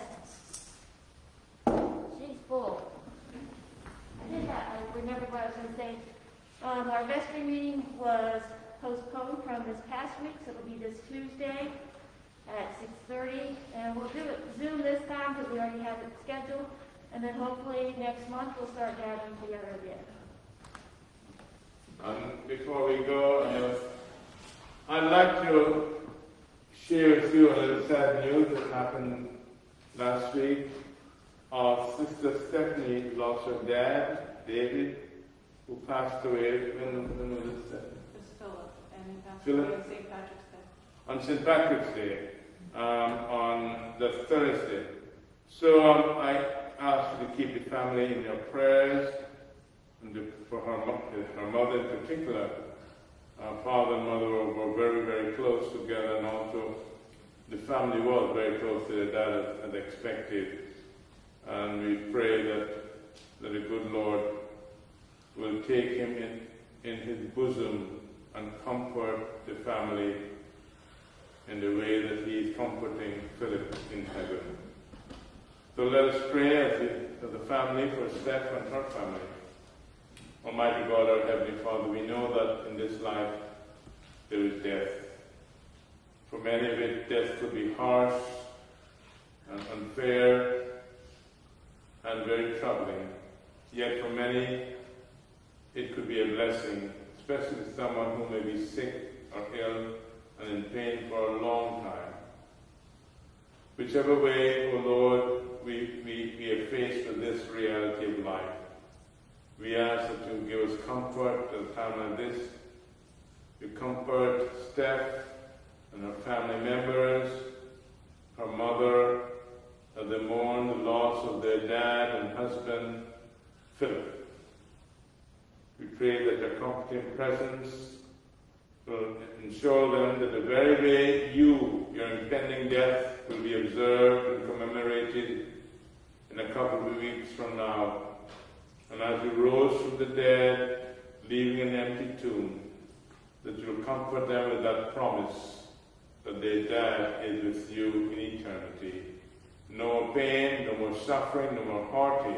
She's full. I did that. I remember what I was going to say. Um, our vestry meeting was postponed from this past week, so it'll be this Tuesday at six thirty. And we'll do it Zoom this time because we already have it scheduled. And then hopefully next month we'll start gathering together again. And before we go, uh, I'd like to share with you a little sad news that happened last week. Our sister Stephanie lost her dad, David, who passed away. When, when was it? It's Philip, and he passed Philip? away on Saint Patrick's Day. On Saint Patrick's Day, um, on the Thursday. So um, I ask you to keep the family in your prayers, and the, for her, mo- her mother in particular. Our father and mother were, were very, very close together, and also the family was very close to their dad as, as expected. And we pray that, that the good Lord will take him in, in his bosom and comfort the family in the way that he is comforting Philip in heaven. So let us pray as the, as the family for Steph and her family. Almighty God, our Heavenly Father, we know that in this life there is death. For many of it, death could be harsh and unfair and very troubling. Yet for many, it could be a blessing, especially to someone who may be sick or ill and in pain for a long time. Whichever way, O Lord, we, we, we are faced with this reality of life. We ask that you give us comfort at a time like this. You comfort Steph and her family members, her mother, as they mourn the loss of their dad and husband, Philip. We pray that your comforting presence will ensure them that the very way you, your impending death, will be observed and commemorated in a couple of weeks from now. And as you rose from the dead, leaving an empty tomb, that you'll comfort them with that promise that their dad is with you in eternity. No more pain, no more suffering, no more heartache,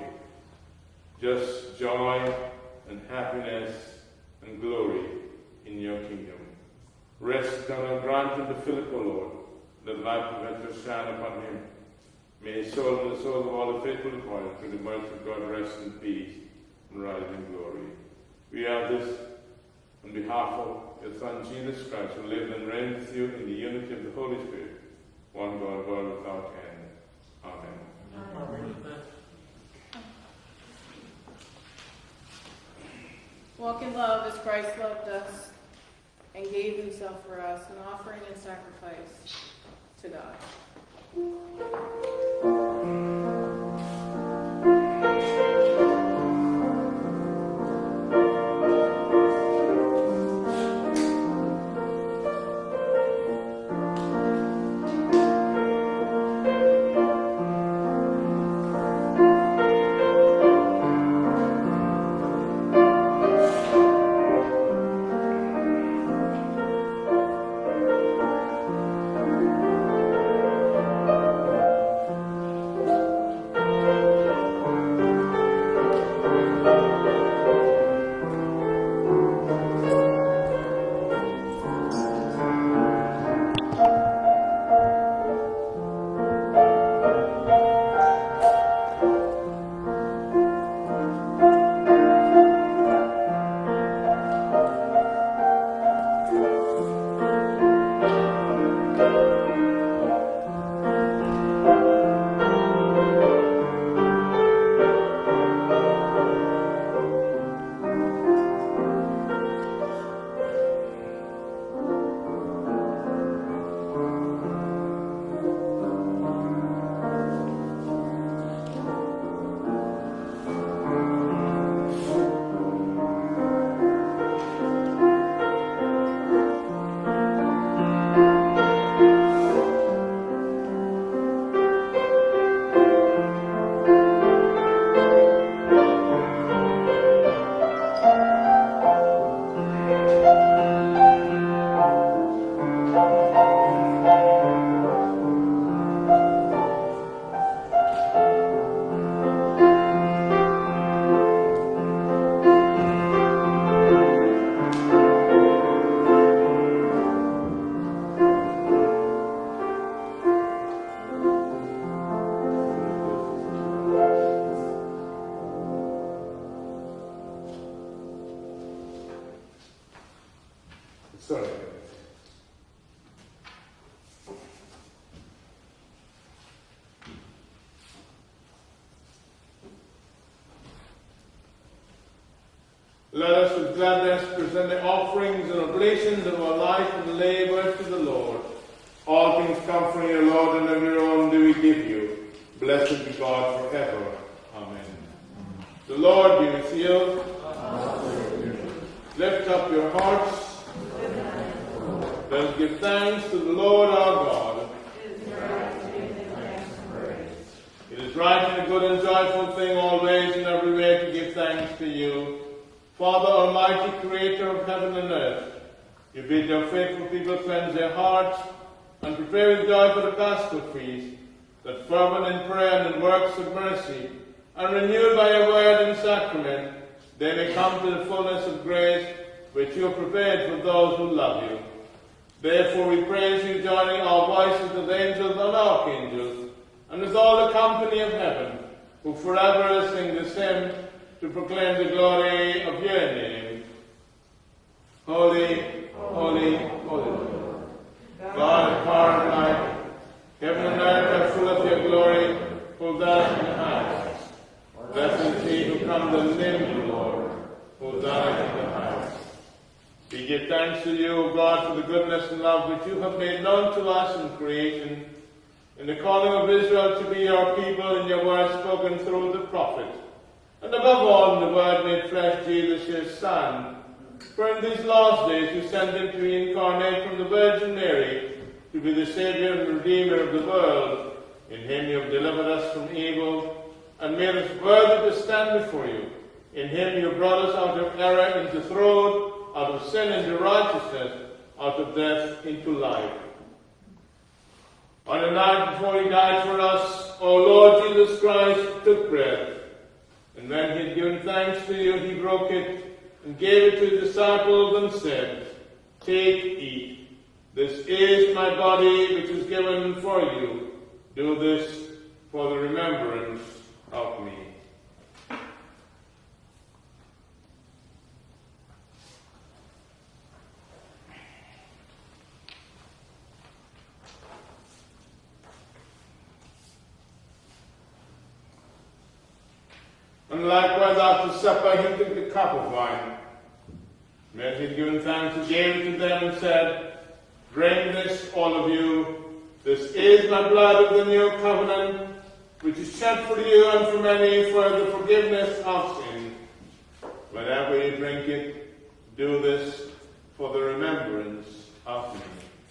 just joy and happiness and glory in your kingdom. Rest on and grant unto Philip, O Lord, that light of heaven shine upon him. May his soul and the soul of all the faithful departed through the mercy of God rest in peace and rise in glory. We have this on behalf of your Son Jesus Christ, who lives and reigns with you in the unity of the Holy Spirit, one God, world without end. Amen. Amen. Walk in love as Christ loved us and gave himself for us, an offering and sacrifice to God. Sorry. Let us with gladness present the offerings and oblations of our life and labor to the Lord. All things come from your Lord, and of your own do we give you. Blessed be God forever. Amen. The Lord be with you. Lift up your hearts. Let us give thanks to the Lord our God. It is right and a good and joyful thing always and every way to give thanks to you, Father Almighty, Creator of heaven and earth. You bid your faithful people cleanse their hearts and prepare with joy for the Paschal feast, that fervent in prayer and in works of mercy, and renewed by your word and sacrament, they may come to the fullness of grace which you have prepared for those who love you. Therefore we praise you, joining our voices with angels and archangels, and with all the company of heaven, who forever sing this hymn to proclaim the glory of your name. Holy, holy, holy, God of power and might, heaven and earth are full of your glory. Hosanna in the highest. Blessed is he who comes in the name of the Lord. Hosanna in the highest. We give thanks to you, O God, for the goodness and love which you have made known to us in creation, in the calling of Israel to be your people, in your word spoken through the prophet, and above all in the word made flesh, Jesus, your Son. For in these last days you sent him to be incarnate from the Virgin Mary, to be the Saviour and Redeemer of the world. In him you have delivered us from evil, and made us worthy to stand before you. In him you brought us out of error into throne, out of sin into righteousness, out of death into life. On the night before he died for us, O Lord Jesus Christ took bread, and when he had given thanks to you, he broke it and gave it to his disciples and said, Take, eat. This is my body which is given for you. Do this for the remembrance of me. And likewise after supper he took the cup of wine, When he had given thanks, he gave it to them and said, "Drink this, all of you. This is my blood of the new covenant, which is shed for you and for many for the forgiveness of sin. Whenever you drink it, do this for the remembrance of me."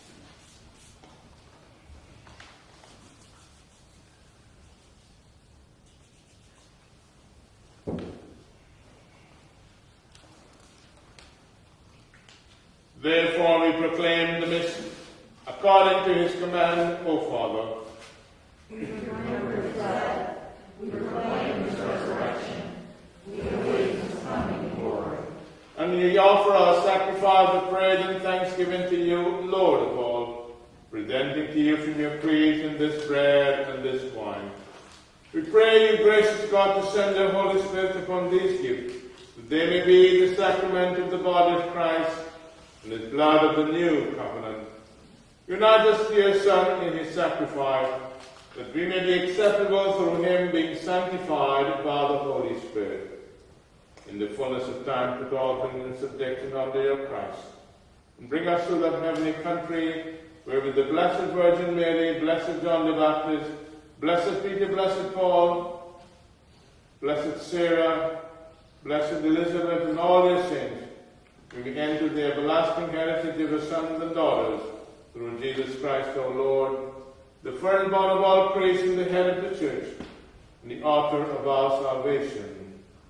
Therefore we proclaim the mystery according to his command, O Father. We remember his death. We proclaim his resurrection. We await his coming glory. And we offer our sacrifice of praise and thanksgiving to you, Lord of all, presenting to you from your creation this bread and this wine. We pray you, gracious God, to send your Holy Spirit upon these gifts, that they may be the sacrament of the body of Christ and his blood of the new covenant. Unite us to your Son in his sacrifice, that we may be acceptable through him, being sanctified by the Holy Spirit. In the fullness of time, put all things in subjection under your Christ, and bring us to that heavenly country, where with the Blessed Virgin Mary, blessed John the Baptist, blessed Peter, blessed Paul, blessed Sarah, blessed Elizabeth, and all your saints, we may enter the everlasting heritage of your sons and daughters, through Jesus Christ our Lord, the firstborn of all creation, the head of the church, and the author of our salvation.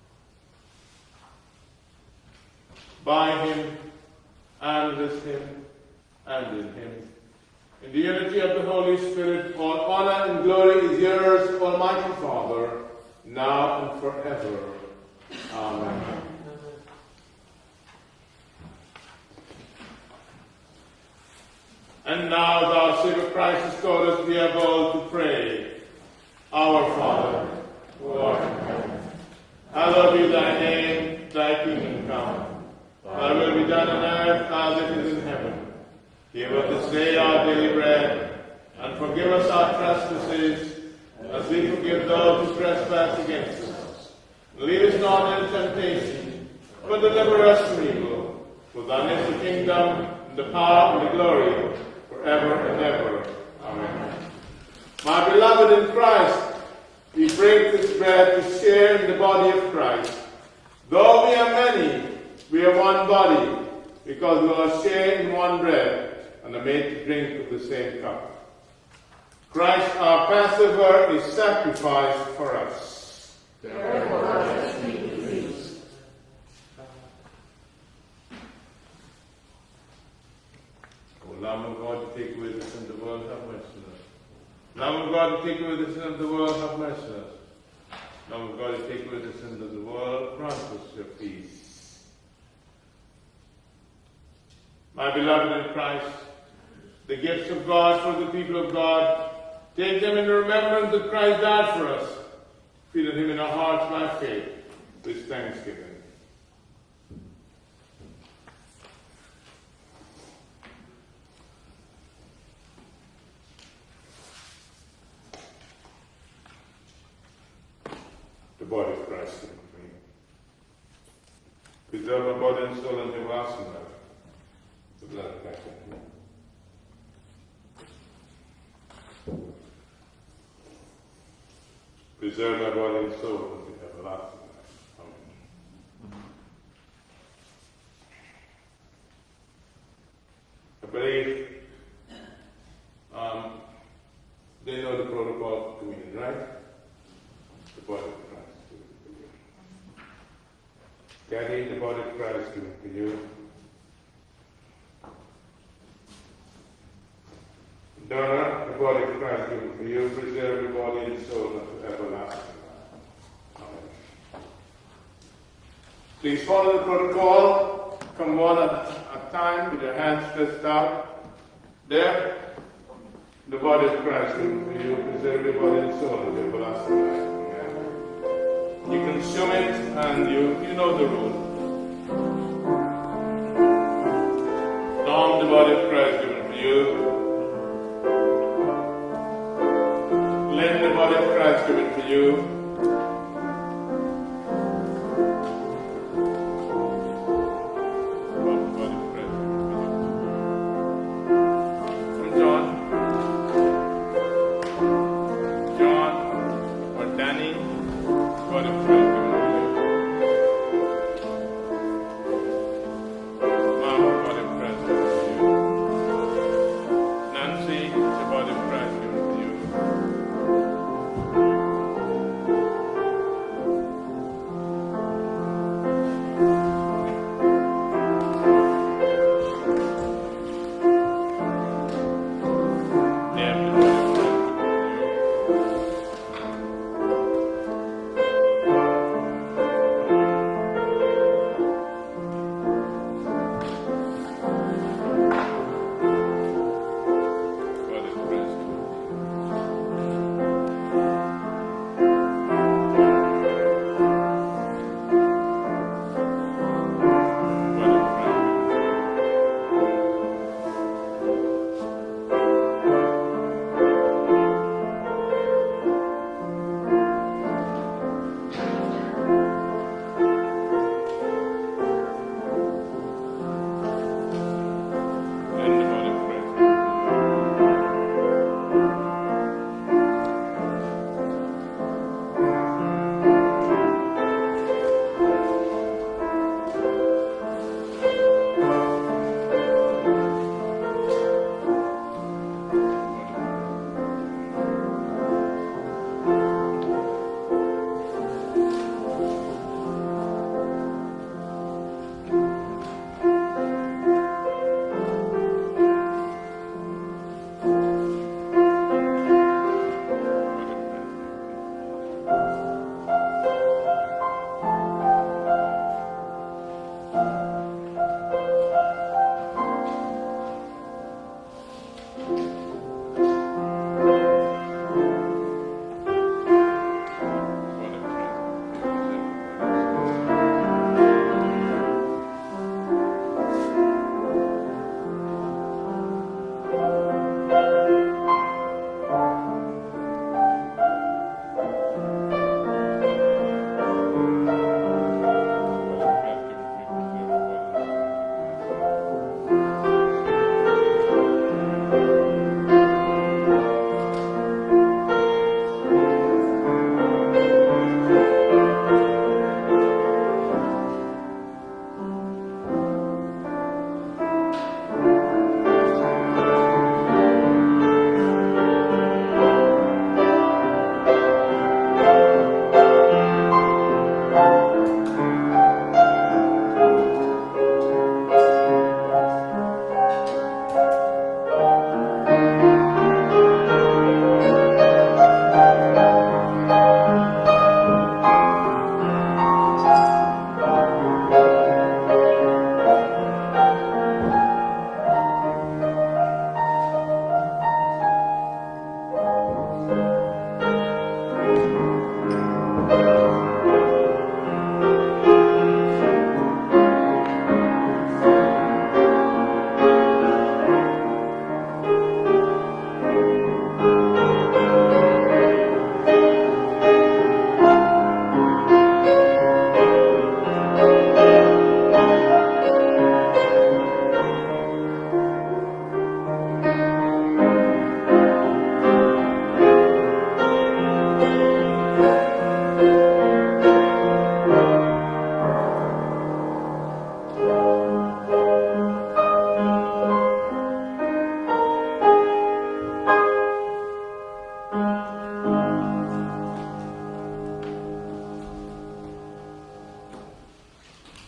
By him, and with him, and in him, in the unity of the Holy Spirit, all honor and glory is yours, Almighty Father, now and forever. Amen. And now, thou Savior Christ has taught us, we are bold to pray. Our Father, who art in heaven, hallowed be thy name, thy kingdom come. Thy will be done on earth as it is in heaven. Give us this day our daily bread, and forgive us our trespasses, as we forgive those who trespass against us. And lead us not into temptation, but deliver us from evil. For thine is the kingdom, and the power, and the glory, forever and ever. Amen. My beloved in Christ, we break this bread to share in the body of Christ. Though we are many, we are one body, because we all share in one bread and are made to drink of the same cup. Christ, our Passover, is sacrificed for us. Therefore, let us be pleased. O Lamb of God, to take away the sin of the world, have mercy on us. Lamb of God, to take away the sin of the world, have mercy on us. Lamb of God, to take away the sins of the world, grant us your peace. My beloved in Christ, the gifts of God for the people of God, take them in remembrance that Christ died for us. Feel him in our hearts by faith with thanksgiving. The body of Christ in me. Preserve our body and soul unto everlasting life. The blood of Christ in me. Preserve our body and soul unto everlasting life. Amen. I believe um, they know the protocol of communion, right? The body of Christ given for you. Carry the body of Christ given for you. Donor, the body of Christ given for you. Preserve your body and soul unto everlasting life. Amen. Please follow the protocol. Come one at a time with your hands stretched out. There, the body of Christ given for you. Preserve your body and soul unto everlasting life. You consume it, and you, you know the rule. Don the body of Christ given for you. Lend the body of Christ given for you.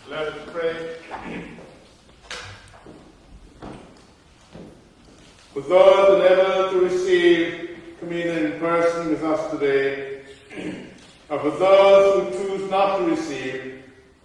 Let us pray. For those unable to receive communion in person with us today, or for those who choose not to receive,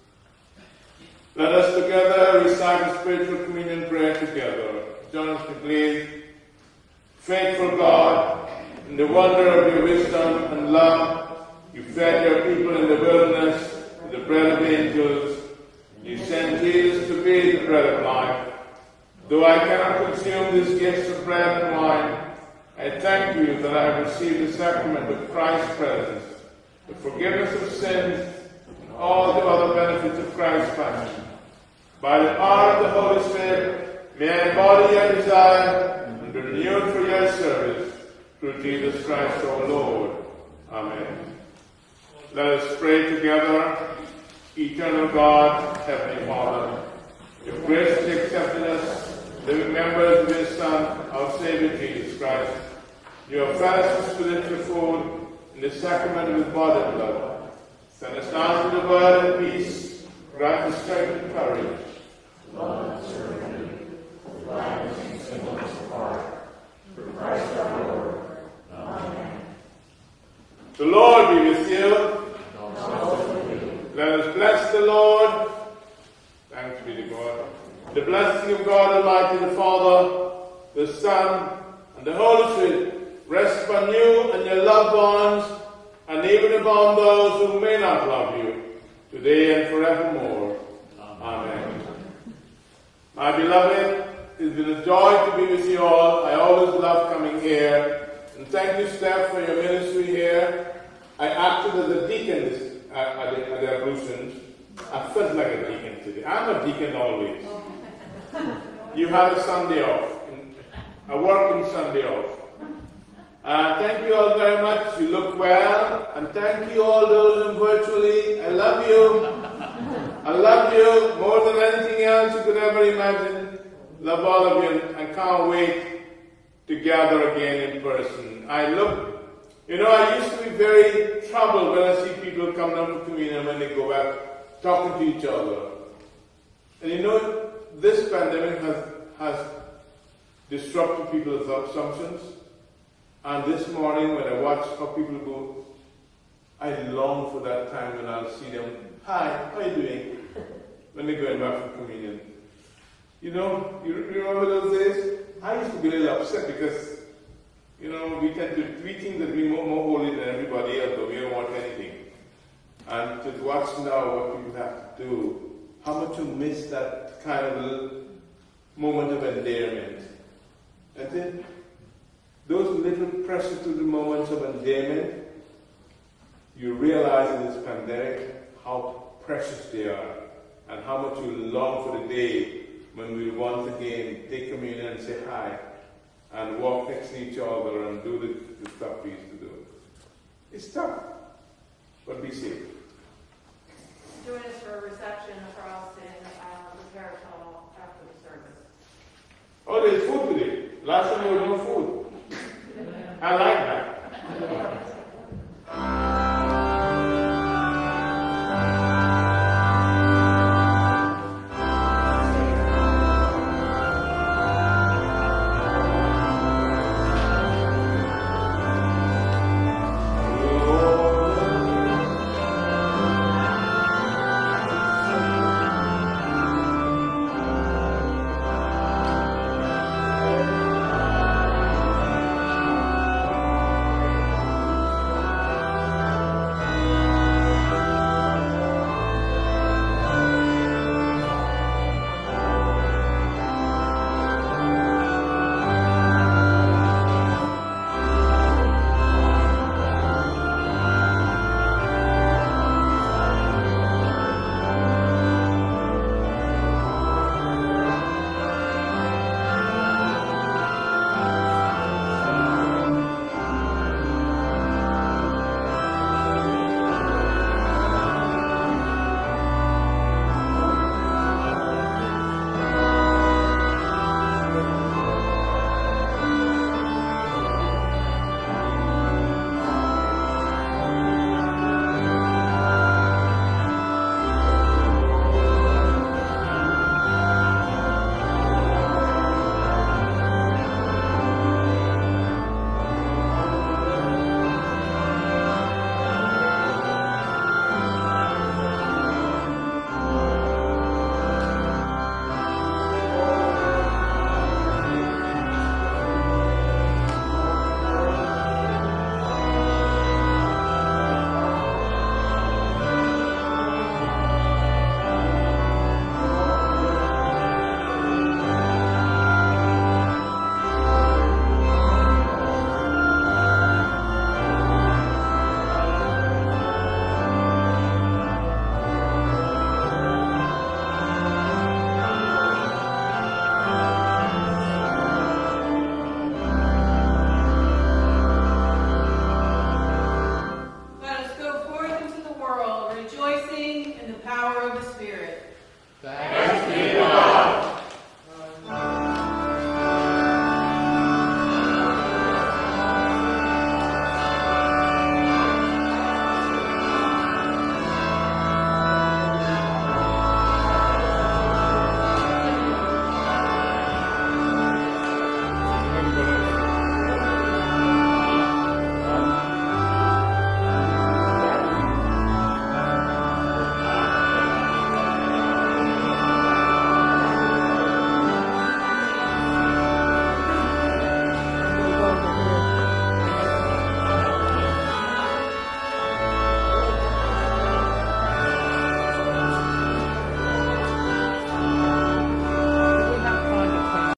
let us together recite the spiritual communion prayer together. Join us to please. Faithful God, in the wonder of your wisdom and love, you fed your people in the wilderness with the bread of angels. You sent Jesus to be the bread of life. Though I cannot consume these gifts of bread and wine, I thank you that I have received the sacrament of Christ's presence, the forgiveness of sins, and all the other benefits of Christ's passion. By the power of the Holy Spirit, may I embody your desire and be renewed for your service through Jesus Christ our Lord. Amen. Let us pray together. Eternal God, Heavenly Father, you have graciously accepted us, living members of your Son, our Savior Jesus Christ. You have fed us with spiritual food in the sacrament of his body and blood. Send us now to the word and peace. Grant us strength and courage. Love and serve with gladness and singleness of heart. Through Christ our Lord. Amen. The Lord be with you. Let us bless the Lord. Thanks be to God. The blessing of God Almighty, the Father, the Son, and the Holy Spirit rest upon you and your loved ones, and even upon those who may not love you, today and forevermore. Amen. My beloved, it's been a joy to be with you all. I always love coming here. And thank you, Steph, for your ministry here. I acted as a deacon this At, at, the, at the ablutions. I felt like a deacon today. I'm a deacon always. You had a Sunday off, a working Sunday off. Uh, thank you all very much. You look well, and thank you all those in virtually. I love you. I love you more than anything else you could ever imagine. Love all of you, and can't wait to gather again in person. I look. You know, I used to be very troubled when I see people come down for communion when they go back talking to each other. And you know, this pandemic has, has disrupted people's assumptions. And this morning when I watch how people go, I long for that time when I'll see them. Hi, how are you doing? When they're going back for communion. You know, you remember those days? I used to be a little upset because you know, we tend to we think that we're more, more holy than everybody else, but we don't want anything. And to watch now what people have to do, how much you miss that kind of little moment of endearment. And then those little precious little moments of endearment, you realize in this pandemic how precious they are, and how much you long for the day when we once again take communion and say hi, and walk next to each other and do the, the stuff we used to do. It's tough, but be safe. Join us for a reception across in uh, the parish hall after the service. Oh, there's food today. Last time there was no food. I like that. power of the Spirit. Thanks